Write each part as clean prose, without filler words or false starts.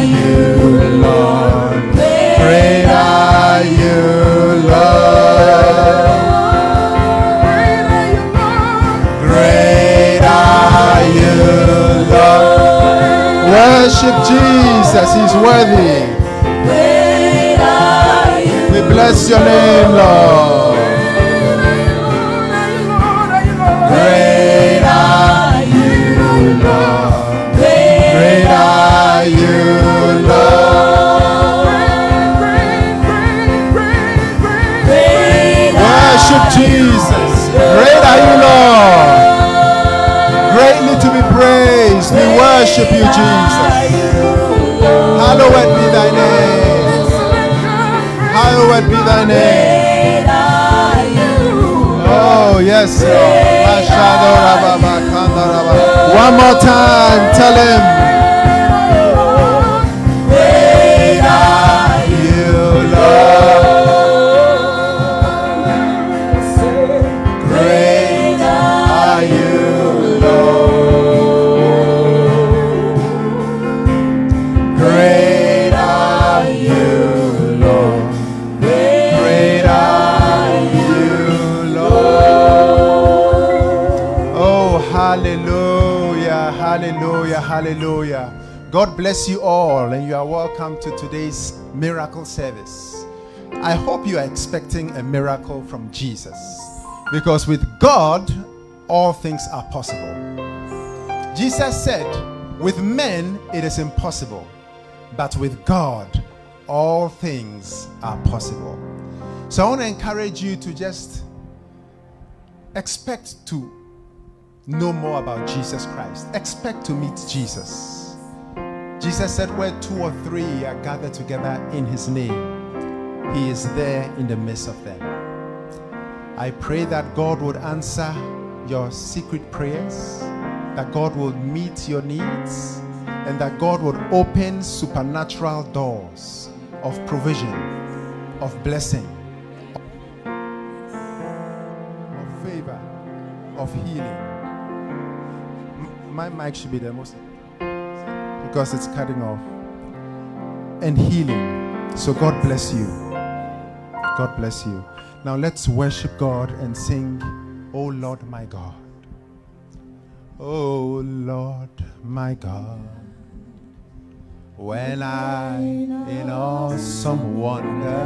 you, Lord. Great are you, Lord. Great are you, Lord. Worship Jesus, he's worthy. We bless your name, Lord. Great are you, Lord. Great are you, Lord. Worship Jesus. Great are you, Lord. Greatly to be praised. We worship you, Jesus. Hallowed be thy name. Hallowed be thy name. Oh, yes, Lord. One more time, tell him. Great are you, Lord. Great are you, Lord. Great are you, Lord. Great are you, Lord. Oh, hallelujah, hallelujah, hallelujah. God bless you all, and you are welcome to today's miracle service. I hope you are expecting a miracle from Jesus, because with God, all things are possible. Jesus said, with men it is impossible, but with God, all things are possible. So I want to encourage you to just expect to know more about Jesus Christ. Expect to meet Jesus. Jesus said, where 2 or 3 are gathered together in his name, he is there in the midst of them. I pray that God would answer your secret prayers, that God will meet your needs, and that God would open supernatural doors of provision, of blessing, of favor, of healing. My mic should be the most, because it's cutting off. And healing. So God bless you. God bless you. Now let's worship God and sing, Oh Lord my God. Oh Lord my God. When I in awesome wonder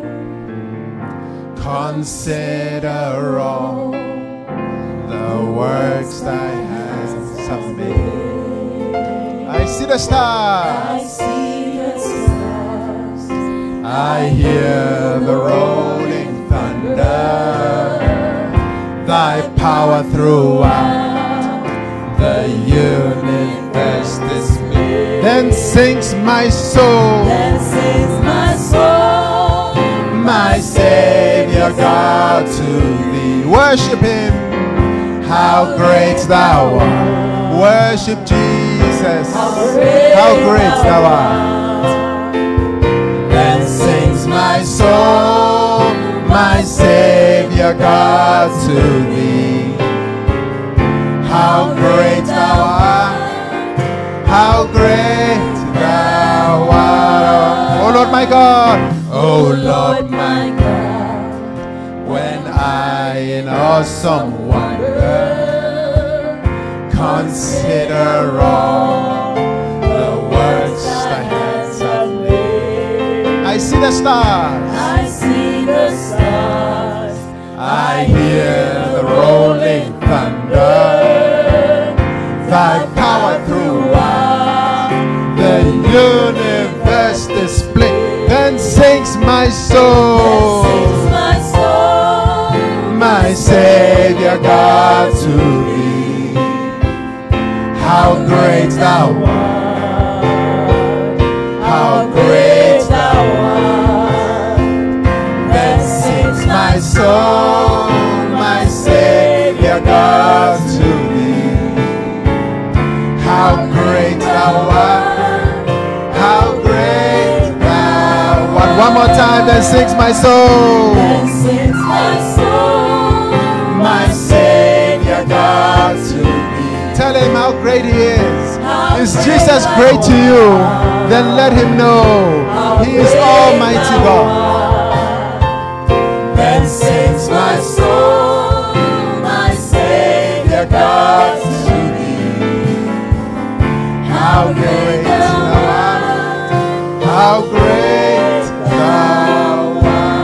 consider all the works thy hands have made, I see the stars, I see the stars, I hear the rolling thunder, thy power throughout the universe display. Then sings my soul, my Savior God to thee. Worship him, how great thou art. Worship Jesus, how great thou art. Then sings my soul, my Savior God to thee. How great thou art, how great thou art. Oh Lord my God, oh Lord my God, when I in awesome wonder consider all the works thy hands have made, I see the stars, I see the stars, I hear the rolling thunder, thy power throughout the universe display. Then sings my soul, my Savior God to thee. How great thou art, how great thou art. Then sings my soul, my Savior God to thee. How great thou art, how great thou art. One more time, then sings my soul, then sings my soul, my Savior God to thee. Tell him how great he is. Is Jesus great to you? Then let him know he is Almighty God. Then sings my soul, my Savior God, to thee. How great thou art, how great thou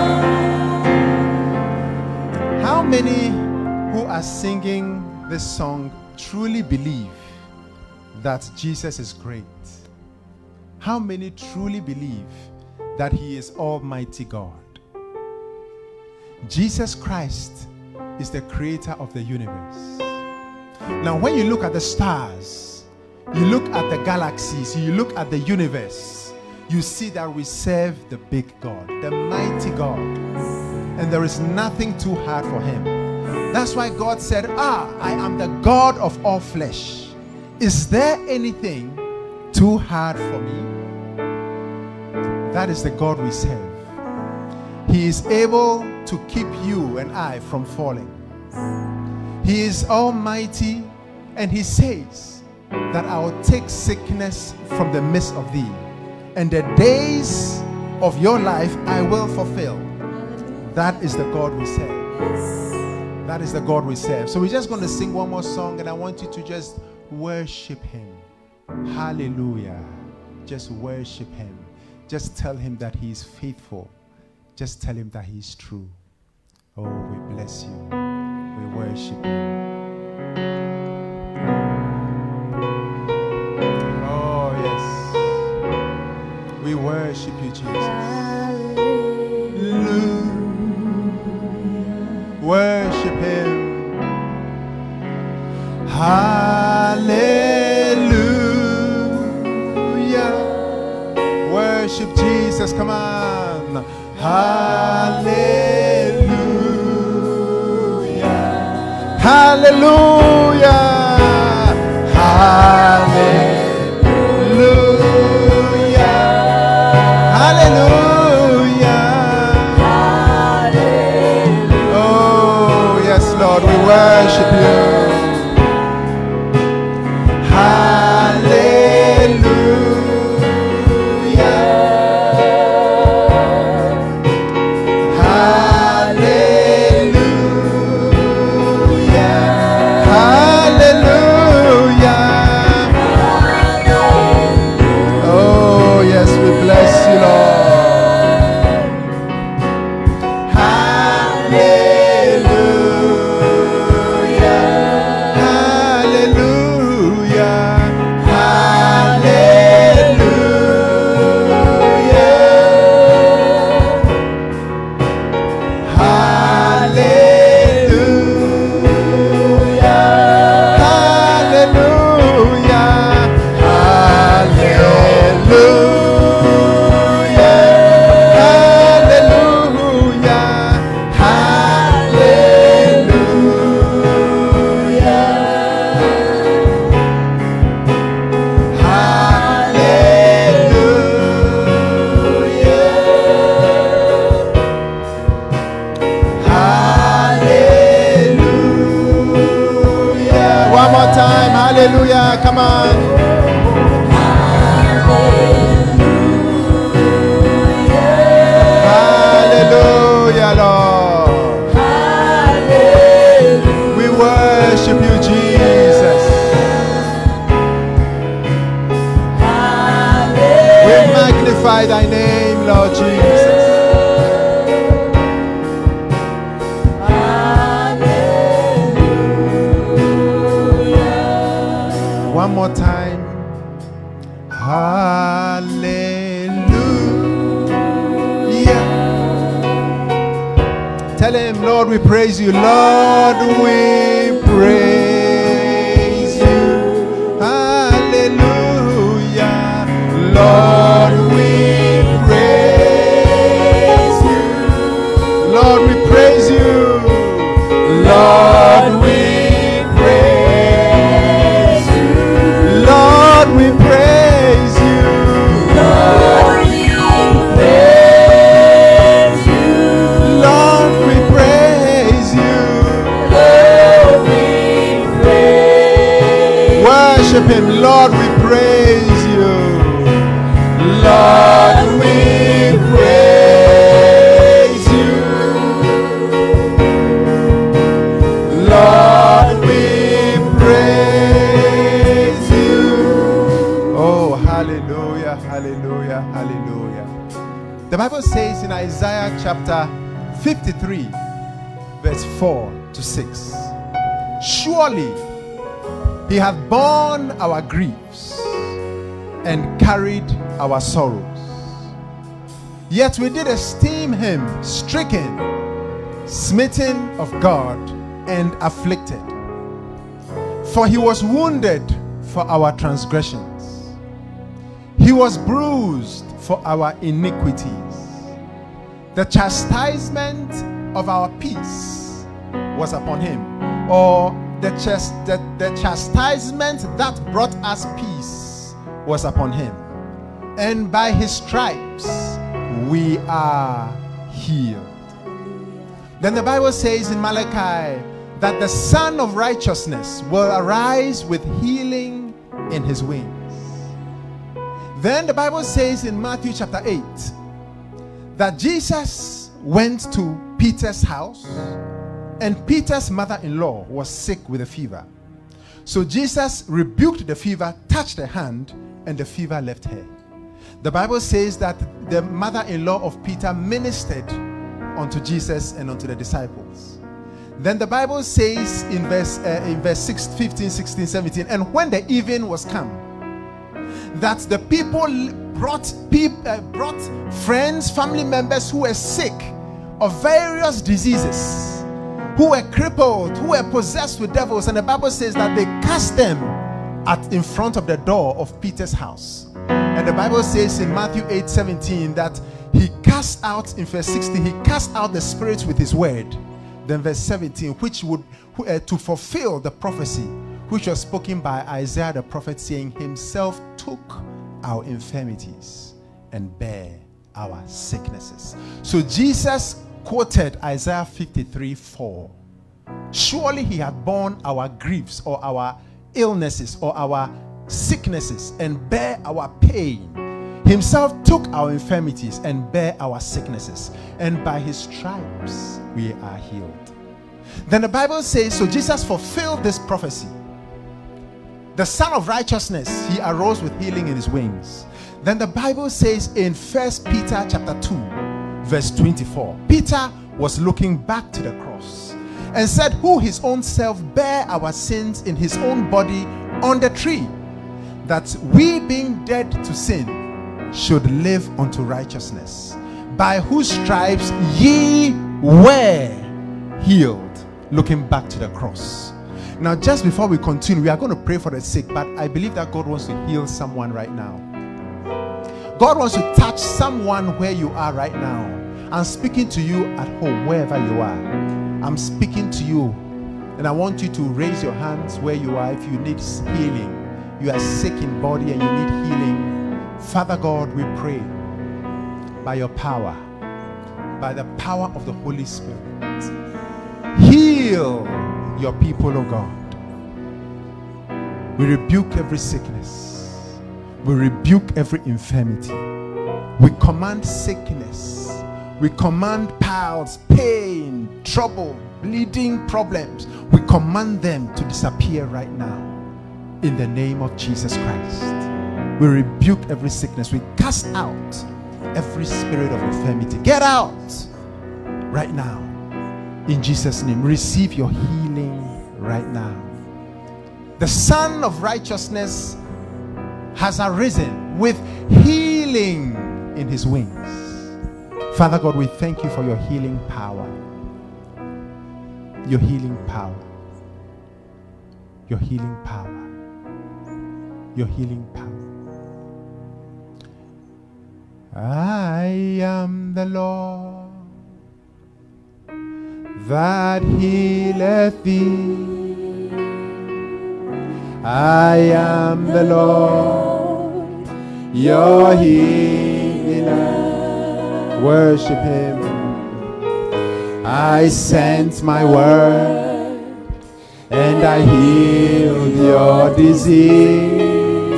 art. How many who are singing this song truly believe that Jesus is great? How many truly believe that he is Almighty God? Jesus Christ is the creator of the universe. Now, when you look at the stars, you look at the galaxies, you look at the universe, you see that we serve the big God, the mighty God. And there is nothing too hard for him. That's why God said, I am the God of all flesh. Is there anything too hard for me? That is the God we serve. He is able to keep you and I from falling. He is almighty, and he says that I will take sickness from the midst of thee, and the days of your life I will fulfill. That is the God we serve. That is the God we serve. So we're just going to sing one more song, and I want you to just worship him. Hallelujah. Just worship him. Just tell him that he is faithful. Just tell him that he is true. Oh, we bless you. We worship you. Oh, yes. We worship you, Jesus. Hallelujah. Worship him. Hallelujah. Worship Jesus. Come on. Hallelujah. Hallelujah. Hallelujah. Hallelujah. Oh, yes, Lord, we worship you. Hallelujah, come on. Hallelujah, Lord. Hallelujah. We worship you, Jesus. Hallelujah. We magnify thy name, Lord Jesus. One more time. Hallelujah. Tell him, Lord, we praise you. Lord, we praise you. Hallelujah. Lord, we praise you. Lord, we praise you. Lord, we we praise you. Lord, we praise you. Lord, we praise you. Lord, we praise. Worship him. Lord, we praise Hallelujah, hallelujah, hallelujah. The Bible says in Isaiah chapter 53, verse 4 to 6, surely he hath borne our griefs and carried our sorrows. Yet we did esteem him stricken, smitten of God, and afflicted. For he was wounded for our transgressions, he was bruised for our iniquities. The chastisement of our peace was upon him, or the chastisement that brought us peace was upon him, and by his stripes we are healed. Then the Bible says in Malachi that the Son of Righteousness will arise with healing in his wings. Then the Bible says in Matthew chapter 8 that Jesus went to Peter's house, and Peter's mother-in-law was sick with a fever. So Jesus rebuked the fever, touched her hand, and the fever left her. The Bible says that the mother-in-law of Peter ministered unto Jesus and unto the disciples. Then the Bible says in verse 6, 15, 16, 17, and when the even was come, that the people brought friends, family members who were sick of various diseases, who were crippled, who were possessed with devils, and the Bible says that they cast them in front of the door of Peter's house. And the Bible says in Matthew 8:17 that he cast out, in verse 16, he cast out the spirits with his word. Then verse 17, which would to fulfill the prophecy which was spoken by Isaiah the prophet, saying, himself took our infirmities and bare our sicknesses. So Jesus quoted Isaiah 53:4. Surely he had borne our griefs, or our illnesses, or our sicknesses, and bare our pain. Himself took our infirmities and bare our sicknesses, and by his stripes we are healed. Then the Bible says, so Jesus fulfilled this prophecy. The Son of Righteousness, he arose with healing in his wings. Then the Bible says in 1 Peter chapter 2, verse 24, Peter was looking back to the cross and said, who his own self bare our sins in his own body on the tree, that we, being dead to sin, should live unto righteousness, by whose stripes ye were healed. Looking back to the cross. Now, just before we continue, we are going to pray for the sick, but I believe that God wants to heal someone right now. God wants to touch someone where you are right now. I'm speaking to you at home, wherever you are. I'm speaking to you, and I want you to raise your hands where you are if you need healing. You are sick in body and you need healing. Father God, we pray by your power, by the power of the Holy Spirit, heal your people, oh God. We rebuke every sickness. We rebuke every infirmity. We command sickness. We command piles, pain, trouble, bleeding problems. We command them to disappear right now in the name of Jesus Christ. We rebuke every sickness. We cast out every spirit of infirmity. Get out right now in Jesus' name. Receive your healing right now. The Son of Righteousness has arisen with healing in his wings. Father God, we thank you for your healing power. Your healing power. Your healing power. Your healing power. I am the Lord that healeth thee. I am the Lord, your healer. Worship him. I sent my word and I healed your disease.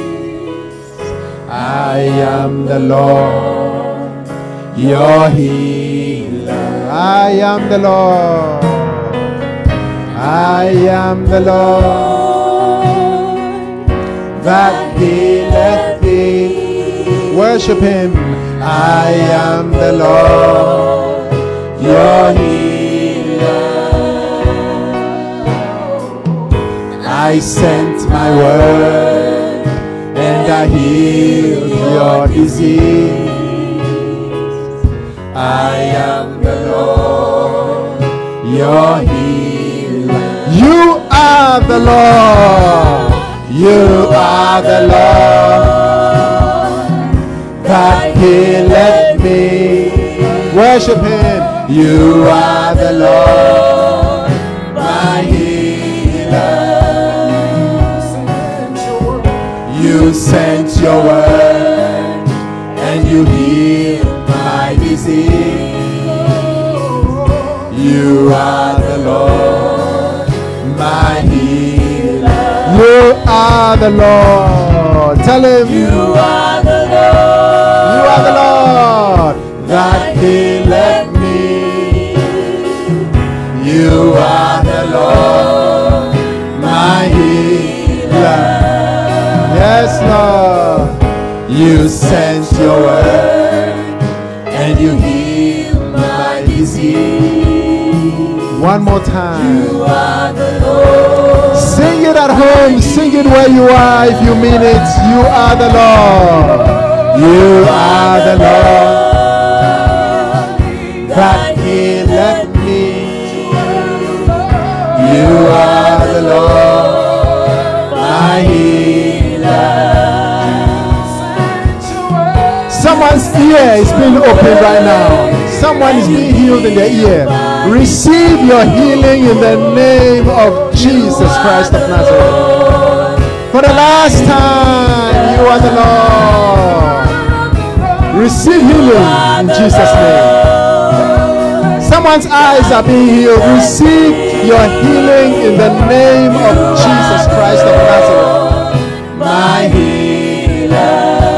I am the Lord, your healer. I am the Lord. I am the Lord that healeth thee. Worship him. I am the Lord, your healer. I sent my word and I healed your disease. I am the Lord, your healer. You are the Lord. You are the Lord that healeth me. Worship him. You are the Lord, my healer. You sent your word and you healed my disease. You are the Lord, my healer. You are the Lord. Tell him. You are the Lord. You are the Lord that healeth me. You are the Lord, my healer. Yes, Lord. You sent your word and you healed my disease. One more time. You are the Lord. Sing it at home. Sing it where you are if you mean it. You are the Lord. You are the Lord that healeth me. You are the Lord, my healer. Someone's ear is being opened right now. Someone is being healed in their ear. Receive your healing in the name of Jesus Christ of Nazareth. For the last time, you are the Lord. Receive healing in Jesus' name. Someone's eyes are being healed. Receive your healing in the name of Jesus Christ of Nazareth. My healer.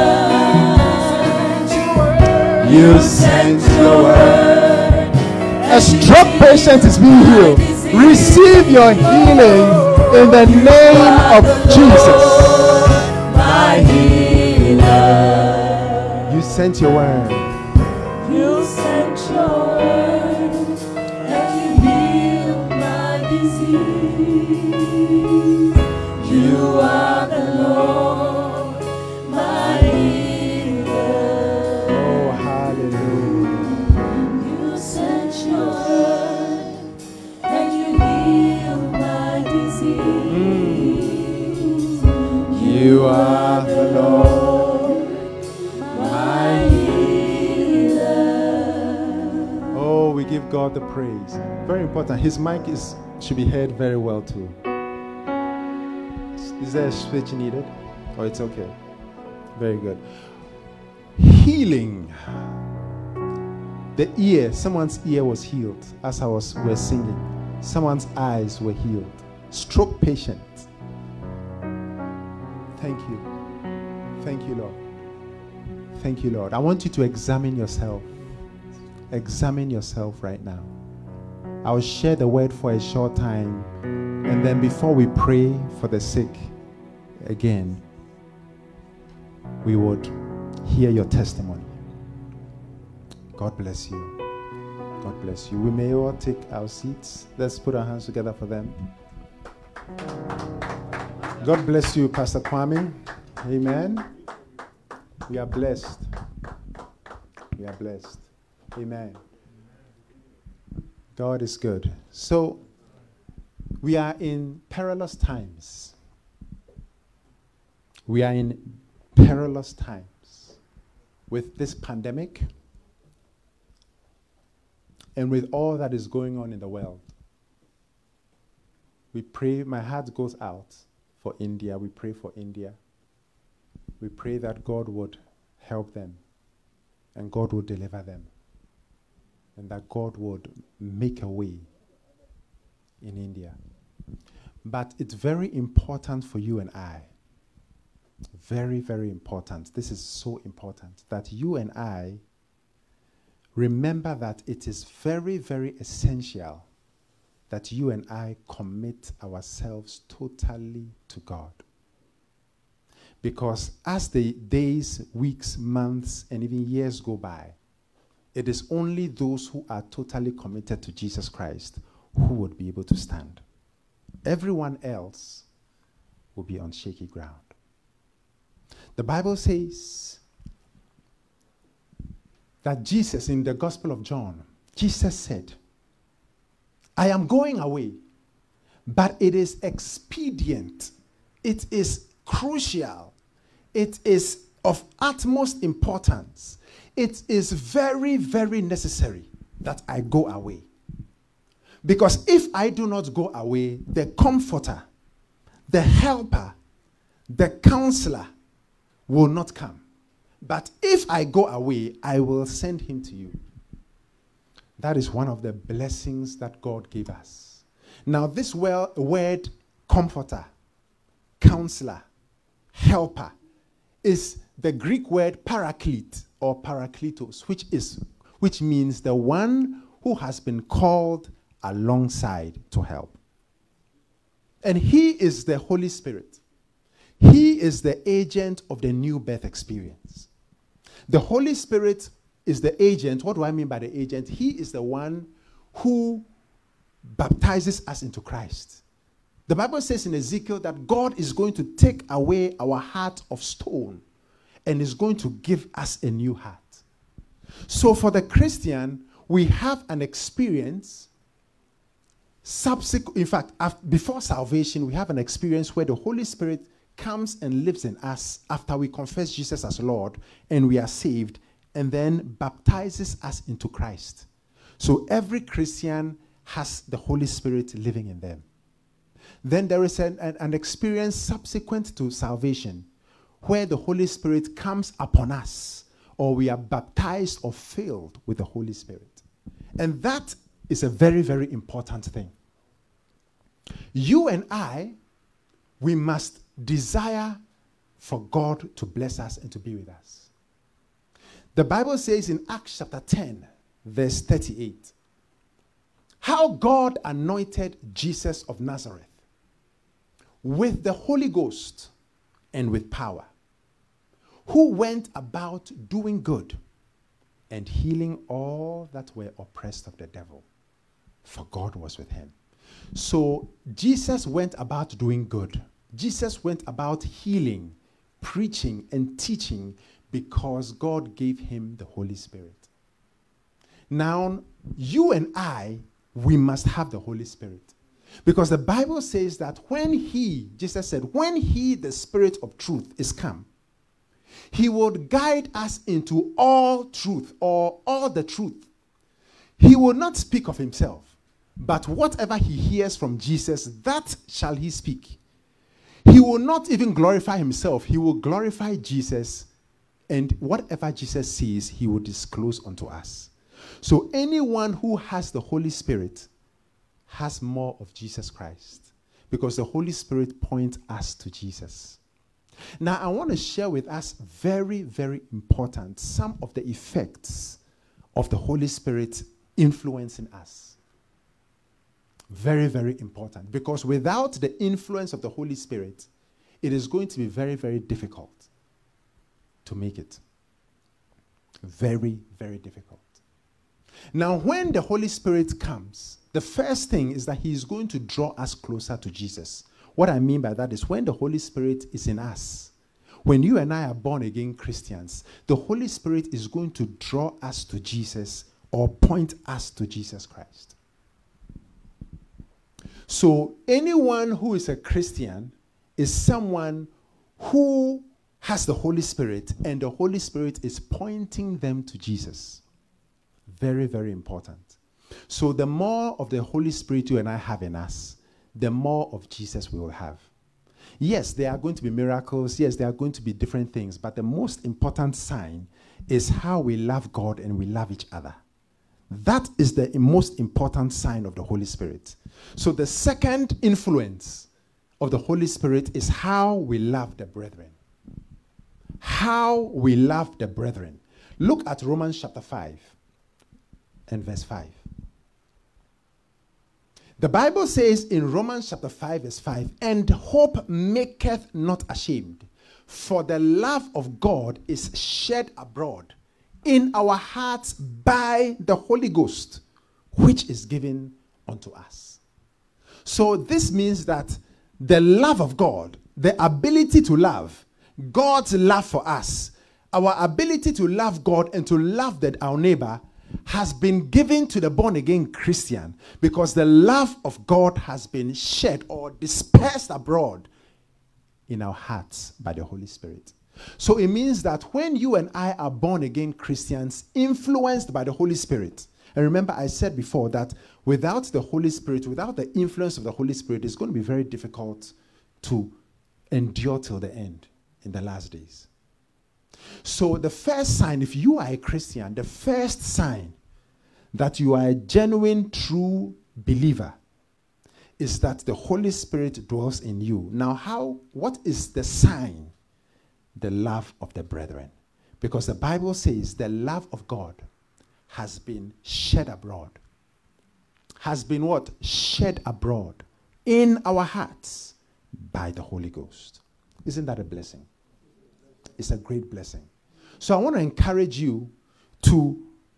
You sent your word. A stroke patient is being healed. Receive your healing in the name of Jesus. My healer. You sent your word. You sent your word and you healed my disease. You are the Lord, my healer. Oh, hallelujah. You sent your word and you healed my disease. You are the Lord, my healer. Oh, we give God the praise. Very important. His mic should be heard very well too. Is there a switch needed? Oh, it's okay. Very good. Healing. The ear, someone's ear was healed as we're singing. Someone's eyes were healed. Stroke patient. Thank you. Thank you, Lord. Thank you, Lord. I want you to examine yourself. Examine yourself right now. I'll share the word for a short time, and then before we pray for the sick again, we would hear your testimony. God bless you. God bless you. We may all take our seats. Let's put our hands together for them. God bless you, Pastor Kwame. Amen. We are blessed. We are blessed. Amen. God is good. So, we are in perilous times. We are in perilous times with this pandemic and with all that is going on in the world. We pray, my heart goes out for India. We pray for India. We pray that God would help them and God would deliver them and that God would make a way in India. But it's very important for you and I, very, very important. This is so important that you and I remember that it is very, very essential that you and I commit ourselves totally to God. Because as the days, weeks, months, and even years go by, it is only those who are totally committed to Jesus Christ who would be able to stand. Everyone else will be on shaky ground. The Bible says that Jesus, in the Gospel of John, Jesus said, I am going away, but it is expedient, it is crucial, it is of utmost importance, it is very, very necessary that I go away. Because if I do not go away, the Comforter, the Helper, the Counselor will not come. But if I go away, I will send him to you. That is one of the blessings that God gave us. Now, this word Comforter, Counselor, Helper is the Greek word Paraclete or Parakletos, which means the one who has been called alongside to help. And he is the Holy Spirit. He is the agent of the new birth experience. The Holy Spirit is the agent. What do I mean by the agent? He is the one who baptizes us into Christ. The Bible says in Ezekiel that God is going to take away our heart of stone and is going to give us a new heart. So for the Christian, we have an experience in fact, before salvation, we have an experience where the Holy Spirit comes and lives in us after we confess Jesus as Lord and we are saved, and then baptizes us into Christ. So every Christian has the Holy Spirit living in them. Then there is an experience subsequent to salvation where the Holy Spirit comes upon us, or we are baptized or filled with the Holy Spirit. And that is a very, very important thing. You and I, we must desire for God to bless us and to be with us. The Bible says in Acts chapter 10, verse 38, how God anointed Jesus of Nazareth with the Holy Ghost and with power, who went about doing good and healing all that were oppressed of the devil, for God was with him. So Jesus went about doing good. Jesus went about healing, preaching, and teaching because God gave him the Holy Spirit. Now, you and I, we must have the Holy Spirit. Because the Bible says that Jesus said, when he, the Spirit of truth, is come, he would guide us into all truth, or all the truth. He will not speak of himself, but whatever he hears from Jesus, that shall he speak. He will not even glorify himself. He will glorify Jesus, and whatever Jesus sees, he will disclose unto us. So anyone who has the Holy Spirit has more of Jesus Christ, because the Holy Spirit points us to Jesus. Now, I want to share with us very, very important some of the effects of the Holy Spirit influencing us. Very, very important, because without the influence of the Holy Spirit, it is going to be very, very difficult to make it. Very, very difficult. Now, when the Holy Spirit comes, the first thing is that he is going to draw us closer to Jesus. What I mean by that is when the Holy Spirit is in us, when you and I are born again Christians, the Holy Spirit is going to draw us to Jesus or point us to Jesus Christ. So anyone who is a Christian is someone who has the Holy Spirit, and the Holy Spirit is pointing them to Jesus. Very, very important. So the more of the Holy Spirit you and I have in us, the more of Jesus we will have. Yes, there are going to be miracles. Yes, there are going to be different things. But the most important sign is how we love God and we love each other. That is the most important sign of the Holy Spirit. So the second influence of the Holy Spirit is how we love the brethren. How we love the brethren. Look at Romans chapter 5 and verse 5. The Bible says in Romans chapter 5 verse 5, and hope maketh not ashamed, For the love of God is shed abroad in our hearts by the Holy Ghost, which is given unto us. So this means that the love of God, the ability to love, God's love for us, our ability to love God and to love our neighbor has been given to the born-again Christian because the love of God has been shed or dispersed abroad in our hearts by the Holy Spirit. So it means that when you and I are born-again Christians influenced by the Holy Spirit, and remember I said before that without the Holy Spirit, without the influence of the Holy Spirit, it's going to be very difficult to endure till the end in the last days. So the first sign, if you are a Christian, the first sign that you are a genuine, true believer is that the Holy Spirit dwells in you. Now, what is the sign? The love of the brethren. Because the Bible says the love of God has been shed abroad. Has been what? Shed abroad in our hearts by the Holy Ghost. Isn't that a blessing? It's a great blessing. So I want to encourage you to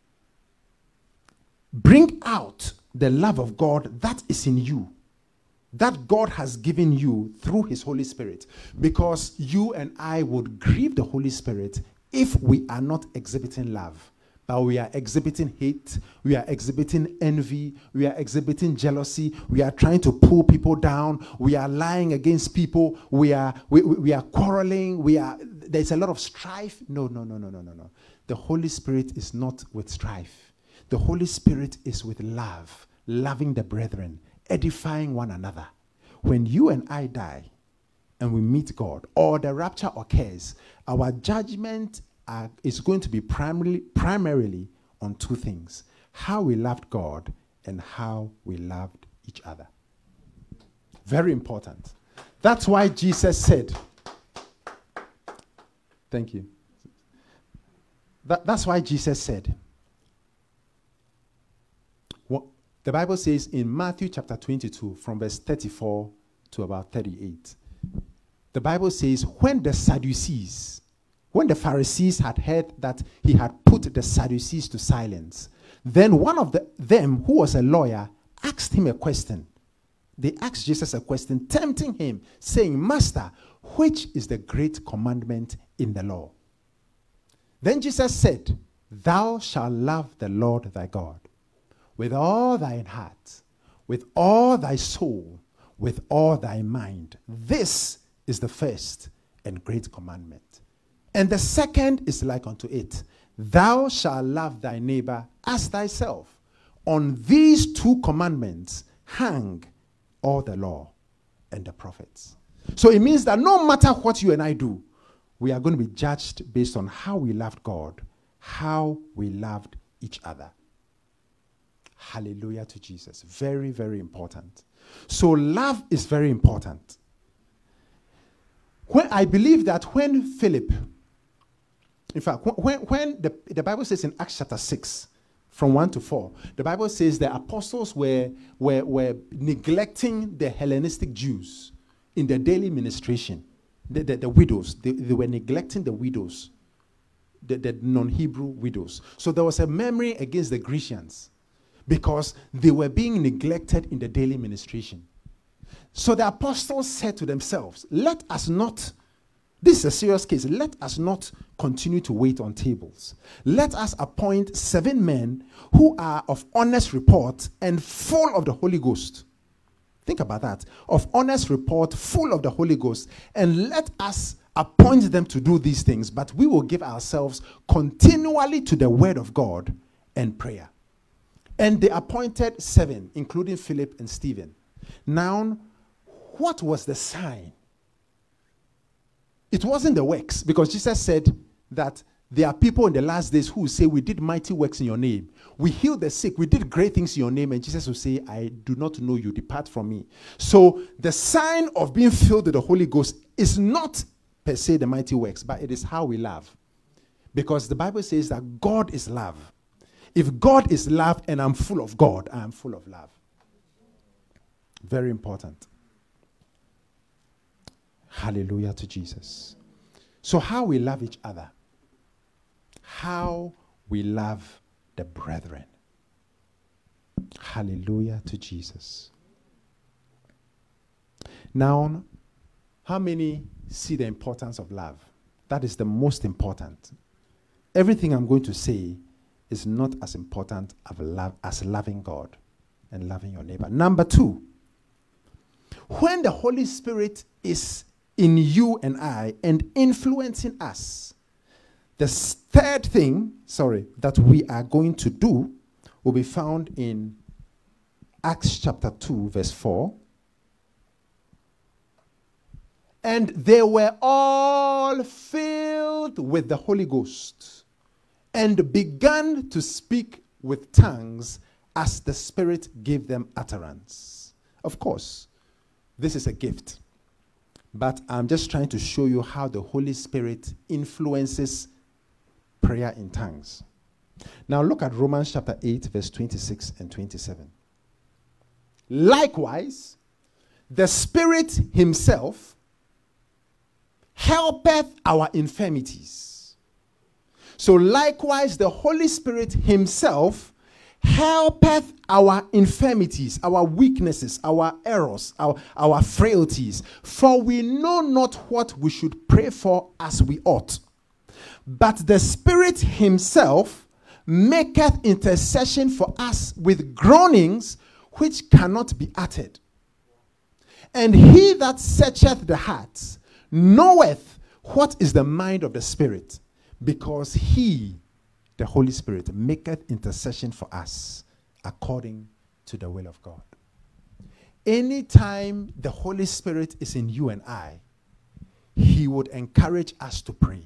bring out the love of God that is in you, that God has given you through his Holy Spirit, because you and I would grieve the Holy Spirit if we are not exhibiting love, but we are exhibiting hate, we are exhibiting envy, we are exhibiting jealousy, we are trying to pull people down, we are lying against people, we are quarreling, there's a lot of strife. No. The Holy Spirit is not with strife. The Holy Spirit is with love, loving the brethren, edifying one another. When you and I die and we meet God, or the rapture occurs, our judgment is going to be primarily on two things: how we loved God and how we loved each other. Very important. That's why Jesus said, thank you. That's why Jesus said, the Bible says in Matthew chapter 22, from verse 34 to about 38, the Bible says, when the Pharisees had heard that he had put the Sadducees to silence, then one of them, who was a lawyer, asked him a question. They asked Jesus a question, tempting him, saying, Master, which is the great commandment in the law? Then Jesus said, Thou shalt love the Lord thy God with all thine heart, with all thy soul, with all thy mind. This is the first and great commandment. And the second is like unto it. Thou shalt love thy neighbor as thyself. On these two commandments hang all the law and the prophets. So it means that no matter what you and I do, we are going to be judged based on how we loved God, how we loved each other. Hallelujah to Jesus. Very, very important. So love is very important. I believe that when Philip, in fact, when the Bible says in Acts chapter 6, from 1 to 4, the Bible says the apostles were neglecting the Hellenistic Jews in their daily ministration. The widows, they were neglecting the widows, the non-Hebrew widows. So there was a memory against the Grecians because they were being neglected in the daily ministration. So the apostles said to themselves, let us not, this is a serious case, let us not continue to wait on tables. Let us appoint 7 men who are of honest report and full of the Holy Ghost. Think about that. Of honest report, full of the Holy Ghost. And let us appoint them to do these things, but we will give ourselves continually to the word of God and prayer. And they appointed 7, including Philip and Stephen. Now, what was the sign? It wasn't the works, because Jesus said that there are people in the last days who will say, we did mighty works in your name. We healed the sick. We did great things in your name. And Jesus will say, I do not know you. Depart from me. So the sign of being filled with the Holy Ghost is not per se the mighty works, but it is how we love. Because the Bible says that God is love. If God is love and I'm full of God, I am full of love. Very important. Hallelujah to Jesus. So how we love each other. How we love the brethren. Hallelujah to Jesus. Now, how many see the importance of love? That is the most important. Everything I'm going to say is not as important as loving God and loving your neighbor. Number 2, when the Holy Spirit is in you and I and influencing us, the third thing, that we are going to do will be found in Acts chapter 2, verse 4. And they were all filled with the Holy Ghost and began to speak with tongues as the Spirit gave them utterance. Of course, this is a gift. But I'm just trying to show you how the Holy Spirit influences prayer in tongues. Now look at Romans chapter 8, verse 26 and 27. Likewise, the Spirit himself helpeth our infirmities. So likewise, the Holy Spirit himself helpeth our infirmities, our weaknesses, our errors, our frailties. For we know not what we should pray for as we ought. But the Spirit himself maketh intercession for us with groanings which cannot be uttered. And he that searcheth the hearts knoweth what is the mind of the Spirit, because he, the Holy Spirit, maketh intercession for us according to the will of God. Anytime the Holy Spirit is in you and I, he would encourage us to pray.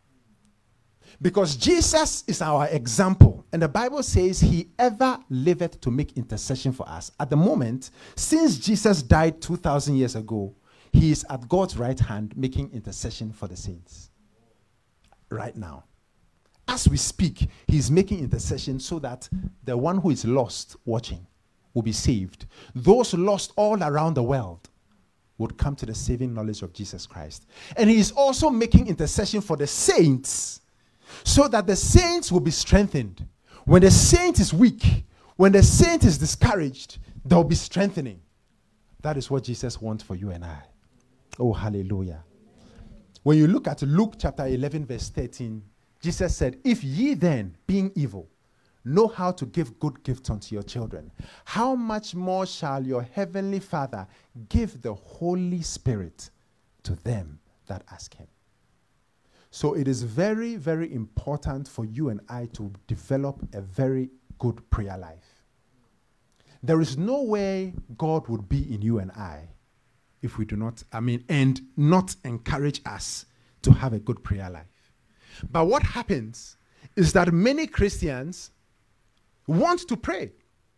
Because Jesus is our example. And the Bible says he ever liveth to make intercession for us. At the moment, since Jesus died 2,000 years ago, he is at God's right hand making intercession for the saints. Right now. As we speak, he is making intercession so that the one who is lost watching will be saved. Those lost all around the world would come to the saving knowledge of Jesus Christ. And he is also making intercession for the saints, so that the saints will be strengthened. When the saint is weak, when the saint is discouraged, there will be strengthening. That is what Jesus wants for you and I. Oh, hallelujah. When you look at Luke chapter 11, verse 13, Jesus said, if ye then, being evil, know how to give good gifts unto your children, how much more shall your heavenly Father give the Holy Spirit to them that ask him? So it is very, very important for you and I to develop a very good prayer life. There is no way God would be in you and I if we do not, and not encourage us to have a good prayer life. But what happens is that many Christians want to pray.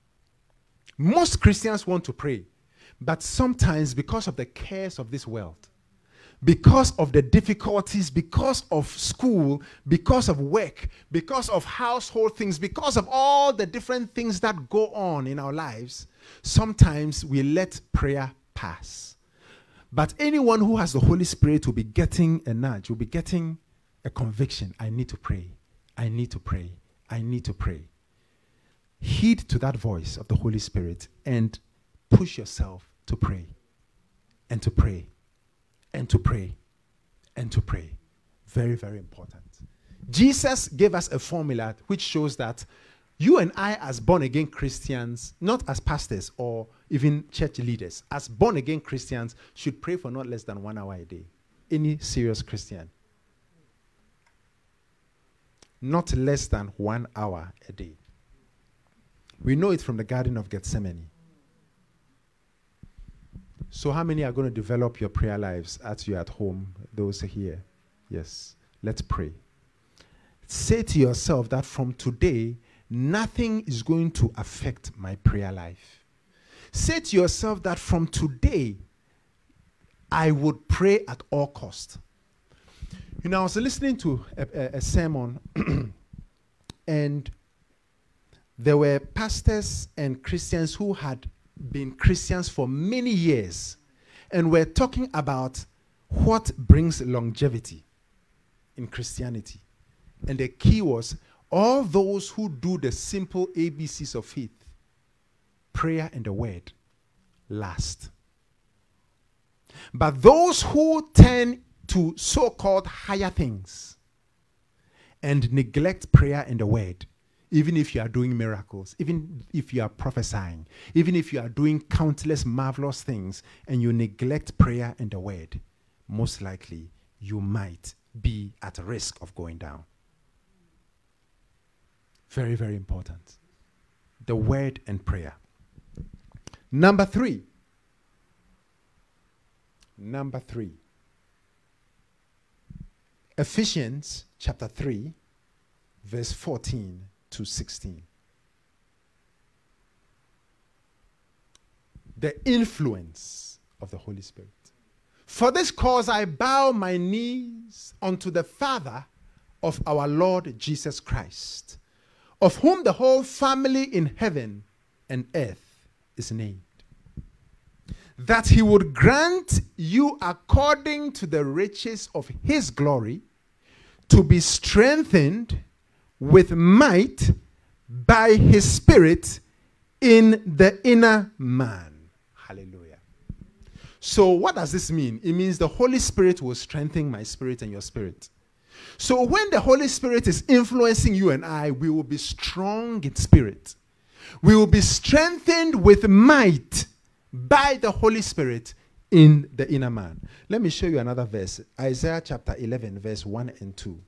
Most Christians want to pray. But sometimes, because of the cares of this world, because of the difficulties, because of school, because of work, because of household things, because of all the different things that go on in our lives, sometimes we let prayer pass. But anyone who has the Holy Spirit will be getting a nudge, will be getting a conviction. I need to pray. I need to pray. I need to pray. Heed to that voice of the Holy Spirit and push yourself to pray and to pray. And to pray, and to pray. Very, very important. Jesus gave us a formula which shows that you and I, as born-again Christians, not as pastors or even church leaders, as born-again Christians, should pray for not less than 1 hour a day. Any serious Christian. Not less than 1 hour a day. We know it from the Garden of Gethsemane. So how many are going to develop your prayer lives as you're at home? Those here. Yes. Let's pray. Say to yourself that from today, nothing is going to affect my prayer life. Say to yourself that from today, I would pray at all cost. You know, I was listening to a sermon and there were pastors and Christians who had been Christians for many years, and we're talking about what brings longevity. in Christianity. And the key was all those who do the simple ABCs of faith, prayer and the word, last. But those who turn to so-called higher things and neglect prayer and the word, even if you are doing miracles, even if you are prophesying, even if you are doing countless marvelous things and you neglect prayer and the word, most likely you might be at risk of going down. Very, very important. The word and prayer. Number three. Ephesians chapter 3, verse 14 to 16. The influence of the Holy Spirit. For this cause I bow my knees unto the Father of our Lord Jesus Christ, of whom the whole family in heaven and earth is named, that he would grant you according to the riches of his glory to be strengthened with might by his Spirit in the inner man. Hallelujah. So what does this mean? It means the Holy Spirit will strengthen my spirit and your spirit. So when the Holy Spirit is influencing you and I, we will be strong in spirit. We will be strengthened with might by the Holy Spirit in the inner man. Let me show you another verse. Isaiah chapter 11, verse 1 and 2.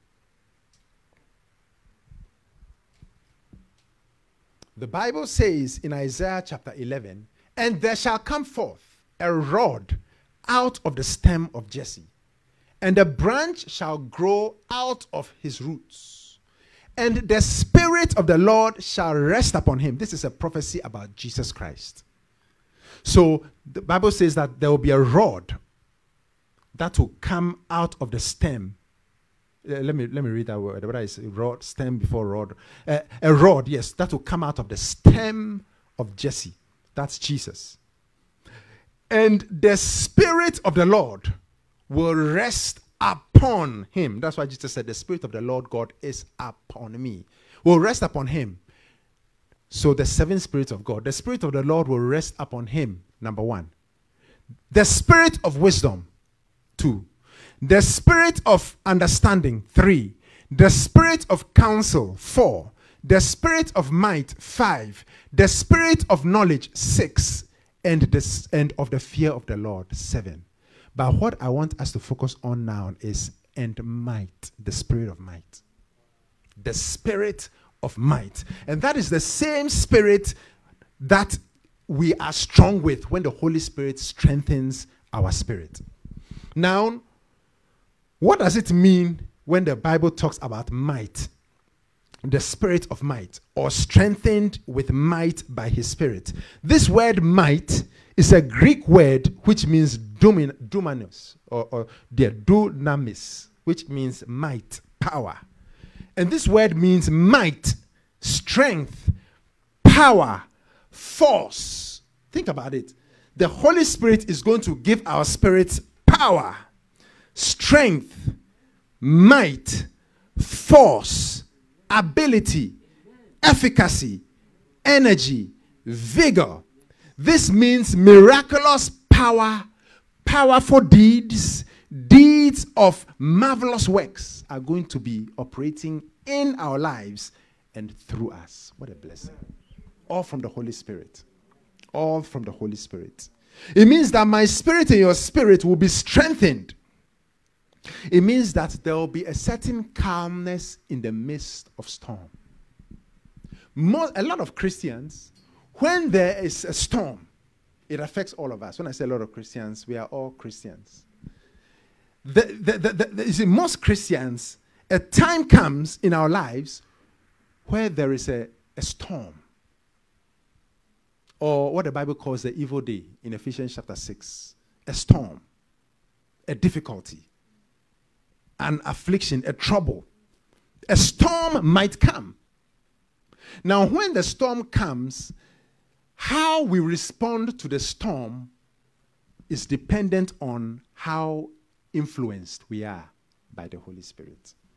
The Bible says in Isaiah chapter 11, and there shall come forth a rod out of the stem of Jesse, and a branch shall grow out of his roots, and the Spirit of the Lord shall rest upon him. This is a prophecy about Jesus Christ. So the Bible says that there will be a rod that will come out of the stem. Let me read that word. What is rod? Stem before rod. A rod, yes, that will come out of the stem of Jesse. That's Jesus. And the Spirit of the Lord will rest upon him. That's why Jesus said, the Spirit of the Lord God is upon me. Will rest upon him. So the seven spirits of God, the Spirit of the Lord will rest upon him, number one. The Spirit of wisdom, 2. The Spirit of understanding, 3. The Spirit of counsel, 4. The Spirit of might, 5. The Spirit of knowledge, 6. And of the fear of the Lord, 7. But what I want us to focus on now is and might, the Spirit of might. The Spirit of might. And that is the same Spirit that we are strong with when the Holy Spirit strengthens our spirit. Now, what does it mean when the Bible talks about might? The Spirit of might, or strengthened with might by his Spirit. This word might is a Greek word which means dunamis, or dunamis, which means might, power. And this word means might, strength, power, force. Think about it. The Holy Spirit is going to give our spirits power, strength, might, force, ability, efficacy, energy, vigor. This means miraculous power, powerful deeds, deeds of marvelous works are going to be operating in our lives and through us. What a blessing. All from the Holy Spirit. All from the Holy Spirit. It means that my spirit and your spirit will be strengthened. It means that there will be a certain calmness in the midst of storm. A lot of Christians, when there is a storm, it affects all of us. When I say a lot of Christians, we are all Christians. Most Christians, a time comes in our lives where there is a storm, or what the Bible calls the evil day in Ephesians chapter 6. A storm, a difficulty, an affliction, a trouble. A storm might come. Now, when the storm comes, how we respond to the storm is dependent on how influenced we are by the Holy Spirit.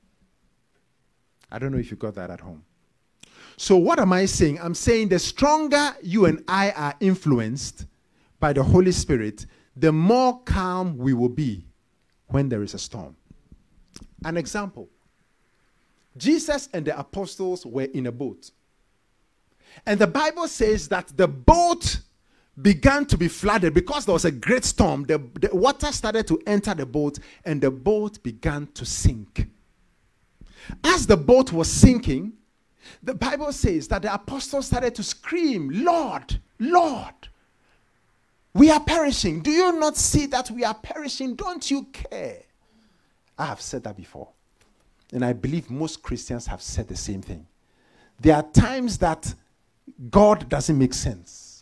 I don't know if you got that at home. So what am I saying? I'm saying the stronger you and I are influenced by the Holy Spirit, the more calm we will be when there is a storm. An example. Jesus and the apostles were in a boat. And the Bible says that the boat began to be flooded because there was a great storm. The water started to enter the boat and the boat began to sink. As the boat was sinking, the Bible says that the apostles started to scream, Lord, Lord, we are perishing. Do you not see that we are perishing? Don't you care? I have said that before. And I believe most Christians have said the same thing. There are times that God doesn't make sense.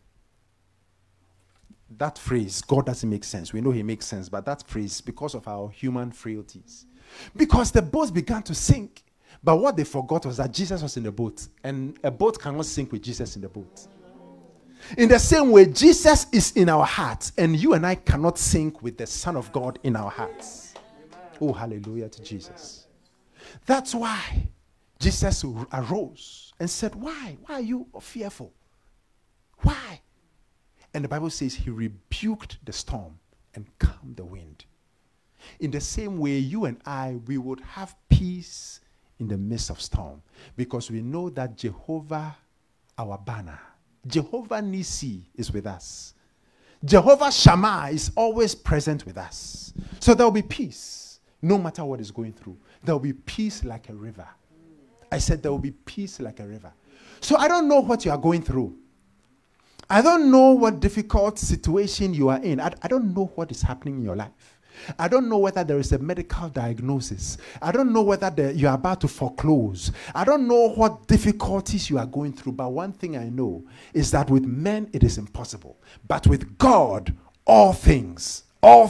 That phrase, God doesn't make sense. We know he makes sense, but that phrase, because of our human frailties. Because the boat began to sink. But what they forgot was that Jesus was in the boat. And a boat cannot sink with Jesus in the boat. In the same way, Jesus is in our hearts. And you and I cannot sink with the Son of God in our hearts. Oh, hallelujah to Jesus. That's why Jesus arose and said, why? Why are you fearful? Why? And the Bible says he rebuked the storm and calmed the wind. In the same way, you and I, we would have peace in the midst of storm because we know that Jehovah, our banner, Jehovah Nissi is with us. Jehovah Shammah is always present with us. So there will be peace no matter what is going through. There will be peace like a river. I said there will be peace like a river. So I don't know what you are going through. I don't know what difficult situation you are in. I don't know what is happening in your life. I don't know whether there is a medical diagnosis. I don't know whether you are about to foreclose. I don't know what difficulties you are going through. But one thing I know is that with men it is impossible. But with God, all things are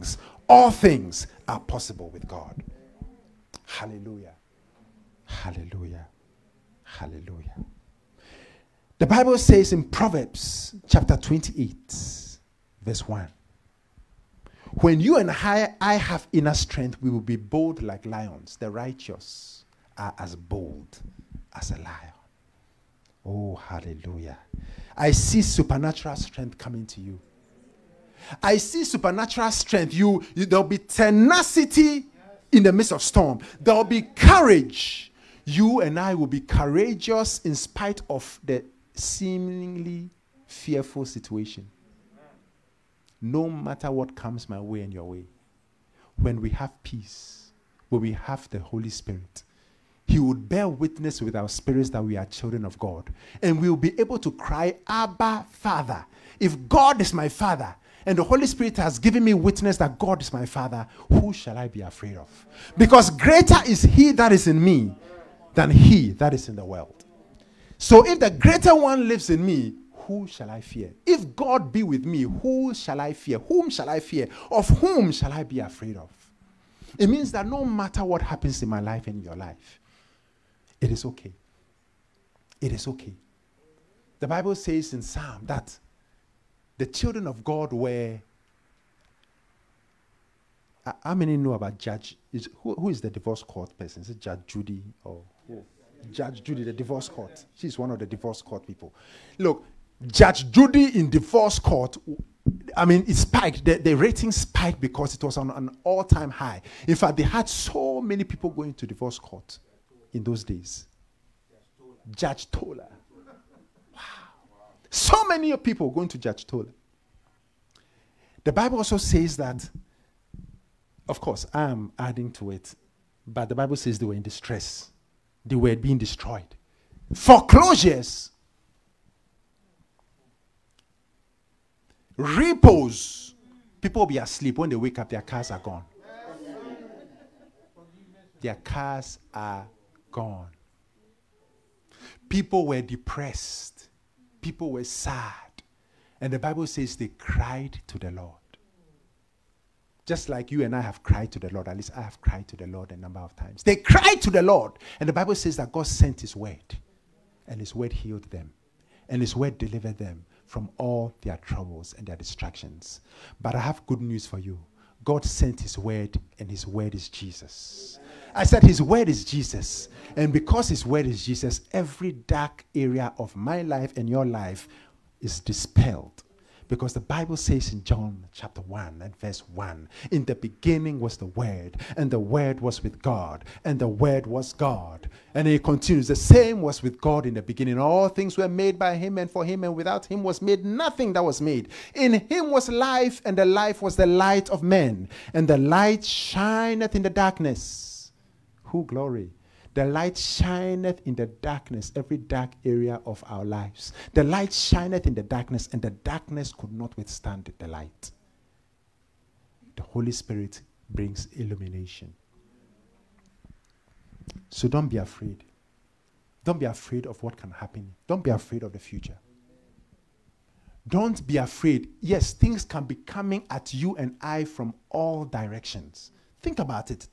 possible with God. Hallelujah. Hallelujah. Hallelujah. The Bible says in Proverbs chapter 28, verse 1. When you and I have inner strength, we will be bold like lions. The righteous are as bold as a lion. Oh, hallelujah. I see supernatural strength coming to you. I see supernatural strength. There'll be tenacity in the midst of storm. There'll be courage. You and I will be courageous in spite of the seemingly fearful situation. No matter what comes my way and your way, when we have peace, when we have the Holy Spirit, he would bear witness with our spirits that we are children of God. And we will be able to cry, Abba, Father. If God is my Father, and the Holy Spirit has given me witness that God is my Father, who shall I be afraid of? Because greater is he that is in me than he that is in the world. So if the greater one lives in me, who shall I fear? If God be with me, who shall I fear? Whom shall I fear? Of whom shall I be afraid of? It means that no matter what happens in my life and in your life, it is okay. It is okay. The Bible says in Psalm that the children of God were... How many know about Judge? Who is the divorce court person? Is it Judge Judy or who? Judge Judy, the divorce court. She's one of the divorce court people. Look, Judge Judy in divorce court, it spiked. The rating spiked because it was on an all-time high. In fact, they had so many people going to divorce court in those days. Judge Tola. Wow. So many people going to Judge Tola. The Bible also says that, of course, I am adding to it, but the Bible says they were in distress. They were being destroyed. Foreclosures. Repos. People will be asleep. When they wake up, their cars are gone. Their cars are gone. People were depressed. People were sad. And the Bible says they cried to the Lord. Just like you and I have cried to the Lord. At least I have cried to the Lord a number of times. They cried to the Lord. And the Bible says that God sent his word. And his word healed them. And his word delivered them from all their troubles and their distractions. But I have good news for you. God sent his word, and his word is Jesus. I said his word is Jesus. And because his word is Jesus, every dark area of my life and your life is dispelled. Because the Bible says in John chapter 1 and verse 1, in the beginning was the Word, and the Word was with God, and the Word was God. And it continues, the same was with God in the beginning. All things were made by him and for him, and without him was made nothing that was made. In him was life, and the life was the light of men. And the light shineth in the darkness. Who glory? The light shineth in the darkness, every dark area of our lives. The light shineth in the darkness, and the darkness could not withstand the light. The Holy Spirit brings illumination. So don't be afraid. Don't be afraid of what can happen. Don't be afraid of the future. Don't be afraid. Yes, things can be coming at you and I from all directions. Think about it.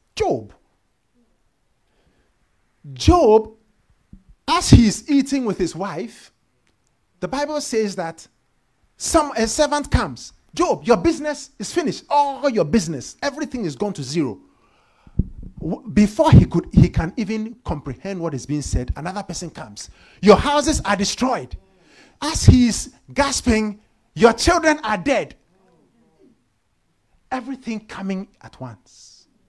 Job, as he's eating with his wife, the Bible says that a servant comes. Job, your business is finished. All your business, everything is gone to zero. Before he can even comprehend what is being said, another person comes. Your houses are destroyed. As he's gasping, your children are dead. Everything coming at once.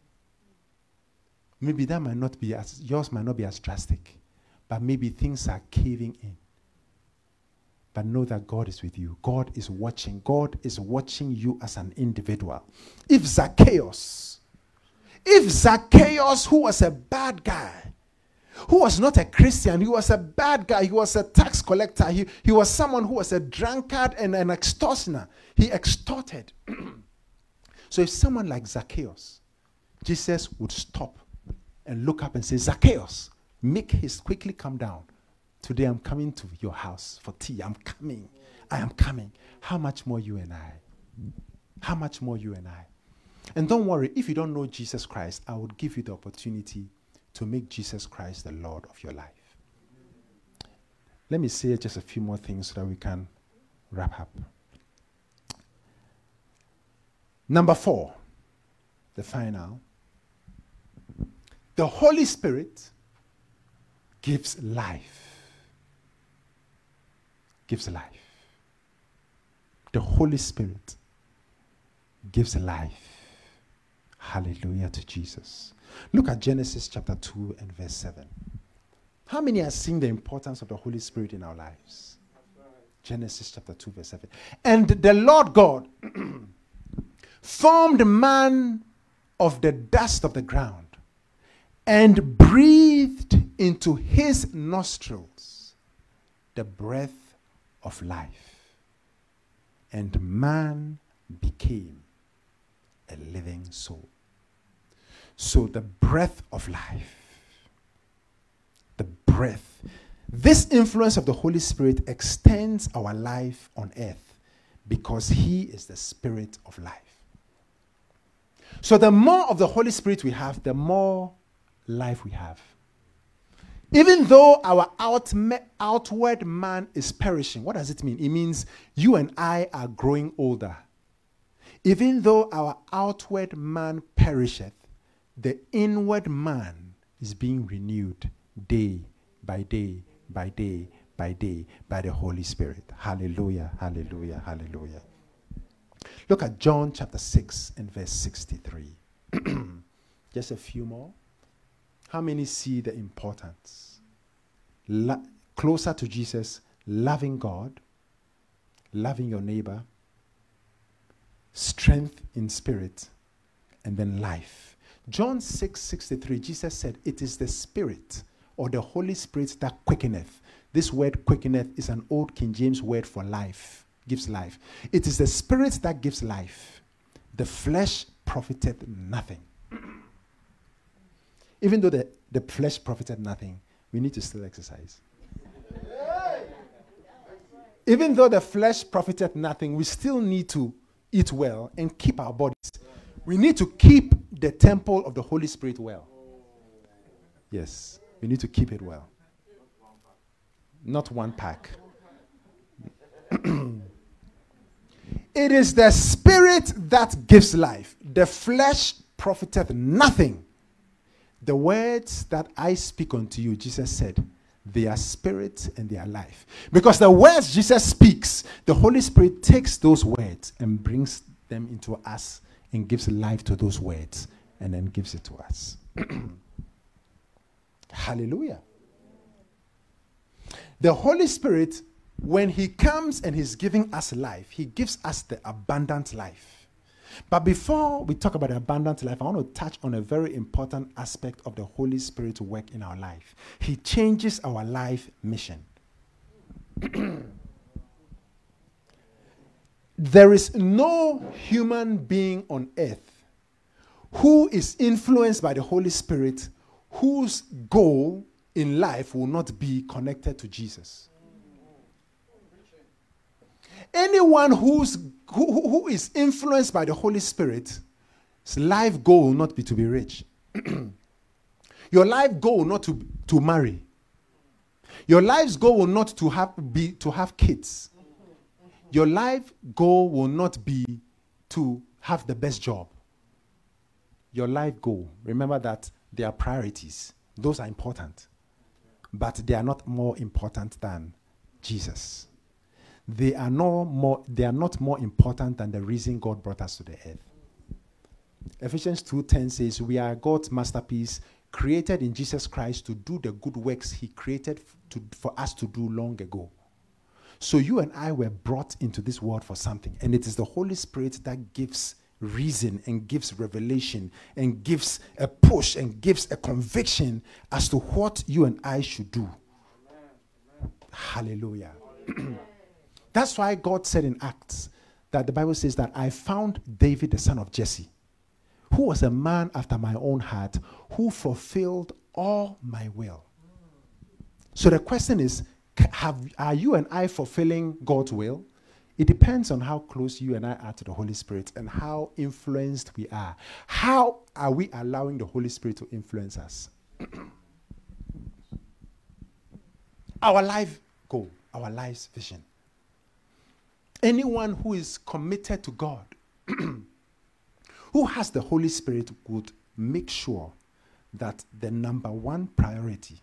Maybe that might not be yours might not be as drastic, but maybe things are caving in. But know that God is with you. God is watching. God is watching you as an individual. If Zacchaeus, who was a bad guy, who was not a Christian, he was a bad guy, he was a tax collector, he was someone who was a drunkard and an extortioner. He extorted. So if someone like Zacchaeus, Jesus would stop and look up and say, Zacchaeus, make haste, quickly come down. Today I'm coming to your house for tea. I'm coming. I am coming. How much more you and I? How much more you and I? And don't worry, if you don't know Jesus Christ, I would give you the opportunity to make Jesus Christ the Lord of your life. Let me say just a few more things so that we can wrap up. Number 4, the final. The Holy Spirit gives life. Gives life. The Holy Spirit gives life. Hallelujah to Jesus. Look at Genesis chapter 2 and verse 7. How many are seeing the importance of the Holy Spirit in our lives? Genesis chapter 2 verse 7. And the Lord God formed man of the dust of the ground and breathed into his nostrils the breath of life. And man became a living soul. So the breath of life, the breath, this influence of the Holy Spirit extends our life on earth because he is the Spirit of life. So the more of the Holy Spirit we have, the more life we have. Even though our outward man is perishing, what does it mean? It means you and I are growing older. Even though our outward man perisheth, the inward man is being renewed day by day by day by day by the Holy Spirit. Hallelujah, hallelujah, hallelujah. Look at John chapter 6 and verse 63. Just a few more. How many see the importance? Closer to Jesus, loving God, loving your neighbor, strength in spirit, and then life. John 6:63, Jesus said, it is the Spirit or the Holy Spirit that quickeneth. This word quickeneth is an old King James word for life, gives life. It is the Spirit that gives life. The flesh profiteth nothing. Even though the flesh profited nothing, we need to still exercise. Even though the flesh profited nothing, we still need to eat well and keep our bodies. We need to keep the temple of the Holy Spirit well. Yes, we need to keep it well. Not one pack. It is the Spirit that gives life. The flesh profiteth nothing. The words that I speak unto you, Jesus said, they are spirit and they are life. Because the words Jesus speaks, the Holy Spirit takes those words and brings them into us and gives life to those words and then gives it to us. Hallelujah. The Holy Spirit, when he comes and he's giving us life, he gives us the abundant life. But before we talk about the abundant life, I want to touch on a very important aspect of the Holy Spirit's work in our life. He changes our life mission. There is no human being on earth who is influenced by the Holy Spirit whose goal in life will not be connected to Jesus. Anyone who is influenced by the Holy Spirit's life goal will not be to be rich. Your life goal will not to marry. Your life's goal will not to have kids. Your life goal will not be to have the best job. Your life goal, remember that they are priorities. Those are important. But they are not more important than Jesus. They are not more important than the reason God brought us to the earth. Ephesians 2:10 says, we are God's masterpiece, created in Jesus Christ to do the good works he created for us to do long ago. So you and I were brought into this world for something. And it is the Holy Spirit that gives reason and gives revelation and gives a push and gives a conviction as to what you and I should do. Amen. Hallelujah. That's why God said in Acts that the Bible says that I found David, the son of Jesse, who was a man after my own heart, who fulfilled all my will. So the question is, are you and I fulfilling God's will? It depends on how close you and I are to the Holy Spirit and how influenced we are. How are we allowing the Holy Spirit to influence us? Our life goal, our life's vision. Anyone who is committed to God, who has the Holy Spirit, would make sure that the number one priority,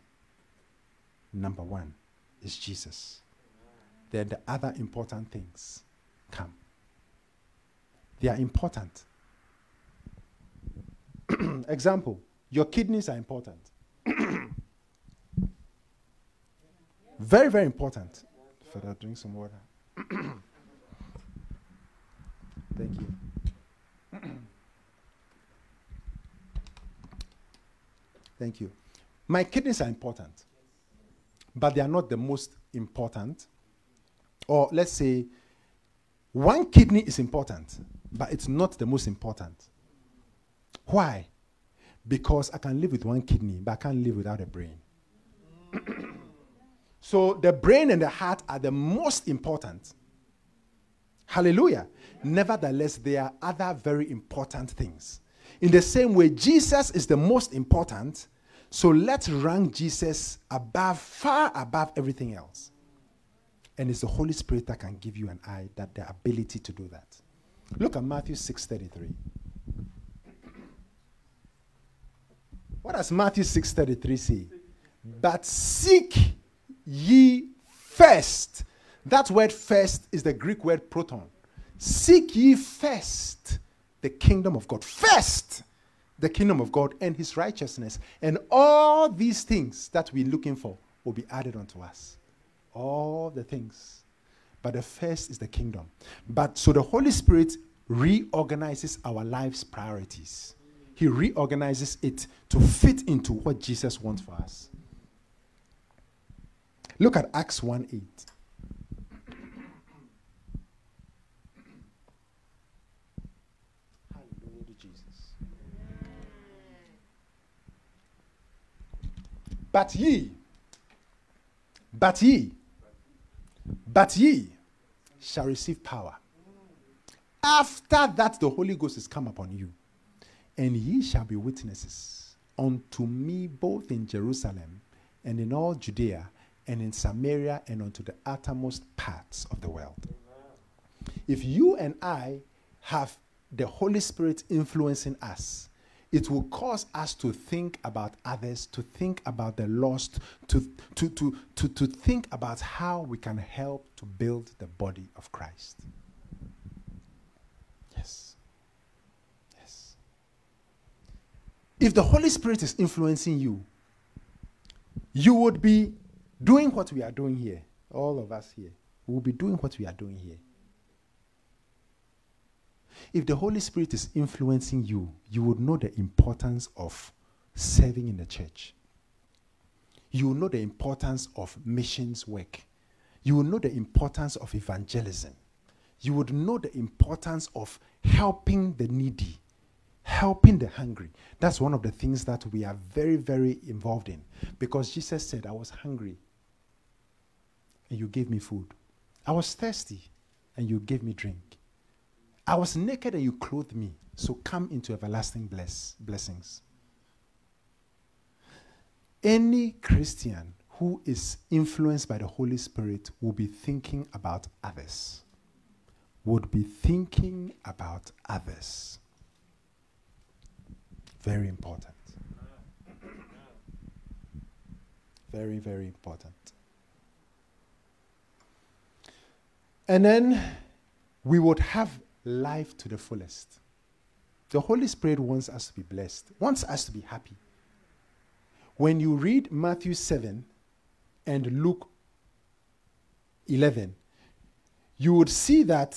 is Jesus. Then the other important things come. They are important. Example, your kidneys are important. Very, very important. Further, drink some water. Thank you. Thank you. My kidneys are important, but they are not the most important. Or let's say one kidney is important, but it's not the most important. Why? Because I can live with one kidney, but I can't live without a brain. So the brain and the heart are the most important. Hallelujah. Nevertheless, there are other very important things. In the same way, Jesus is the most important, so let's rank Jesus above, far above everything else. And it's the Holy Spirit that can give you and I that the ability to do that. Look at Matthew 6:33. What does Matthew 6:33 say? But seek ye first. That word first is the Greek word proton. Seek ye first the kingdom of God. First, the kingdom of God and his righteousness. And all these things that we're looking for will be added unto us. All the things. But the first is the kingdom. But so the Holy Spirit reorganizes our life's priorities. He reorganizes it to fit into what Jesus wants for us. Look at Acts 1:8. Hallelujah to Jesus. But ye shall receive power. After that the Holy Ghost is come upon you, and ye shall be witnesses unto me both in Jerusalem and in all Judea and in Samaria and unto the uttermost parts of the world. If you and I have the Holy Spirit influencing us, it will cause us to think about others, to think about the lost, to think about how we can help to build the body of Christ. Yes. Yes. If the Holy Spirit is influencing you, you would be doing what we are doing here. All of us here will be doing what we are doing here. If the Holy Spirit is influencing you, you would know the importance of serving in the church. You will know the importance of missions work. You will know the importance of evangelism. You would know the importance of helping the needy, helping the hungry. That's one of the things that we are very, very involved in. Because Jesus said, I was hungry and you gave me food. I was thirsty and you gave me drink. I was naked and you clothed me. So come into everlasting blessings. Any Christian who is influenced by the Holy Spirit will be thinking about others. Would be thinking about others. Very important. Very, very important. And then we would have life to the fullest. The Holy Spirit wants us to be blessed, wants us to be happy. When you read Matthew 7 and Luke 11, you would see that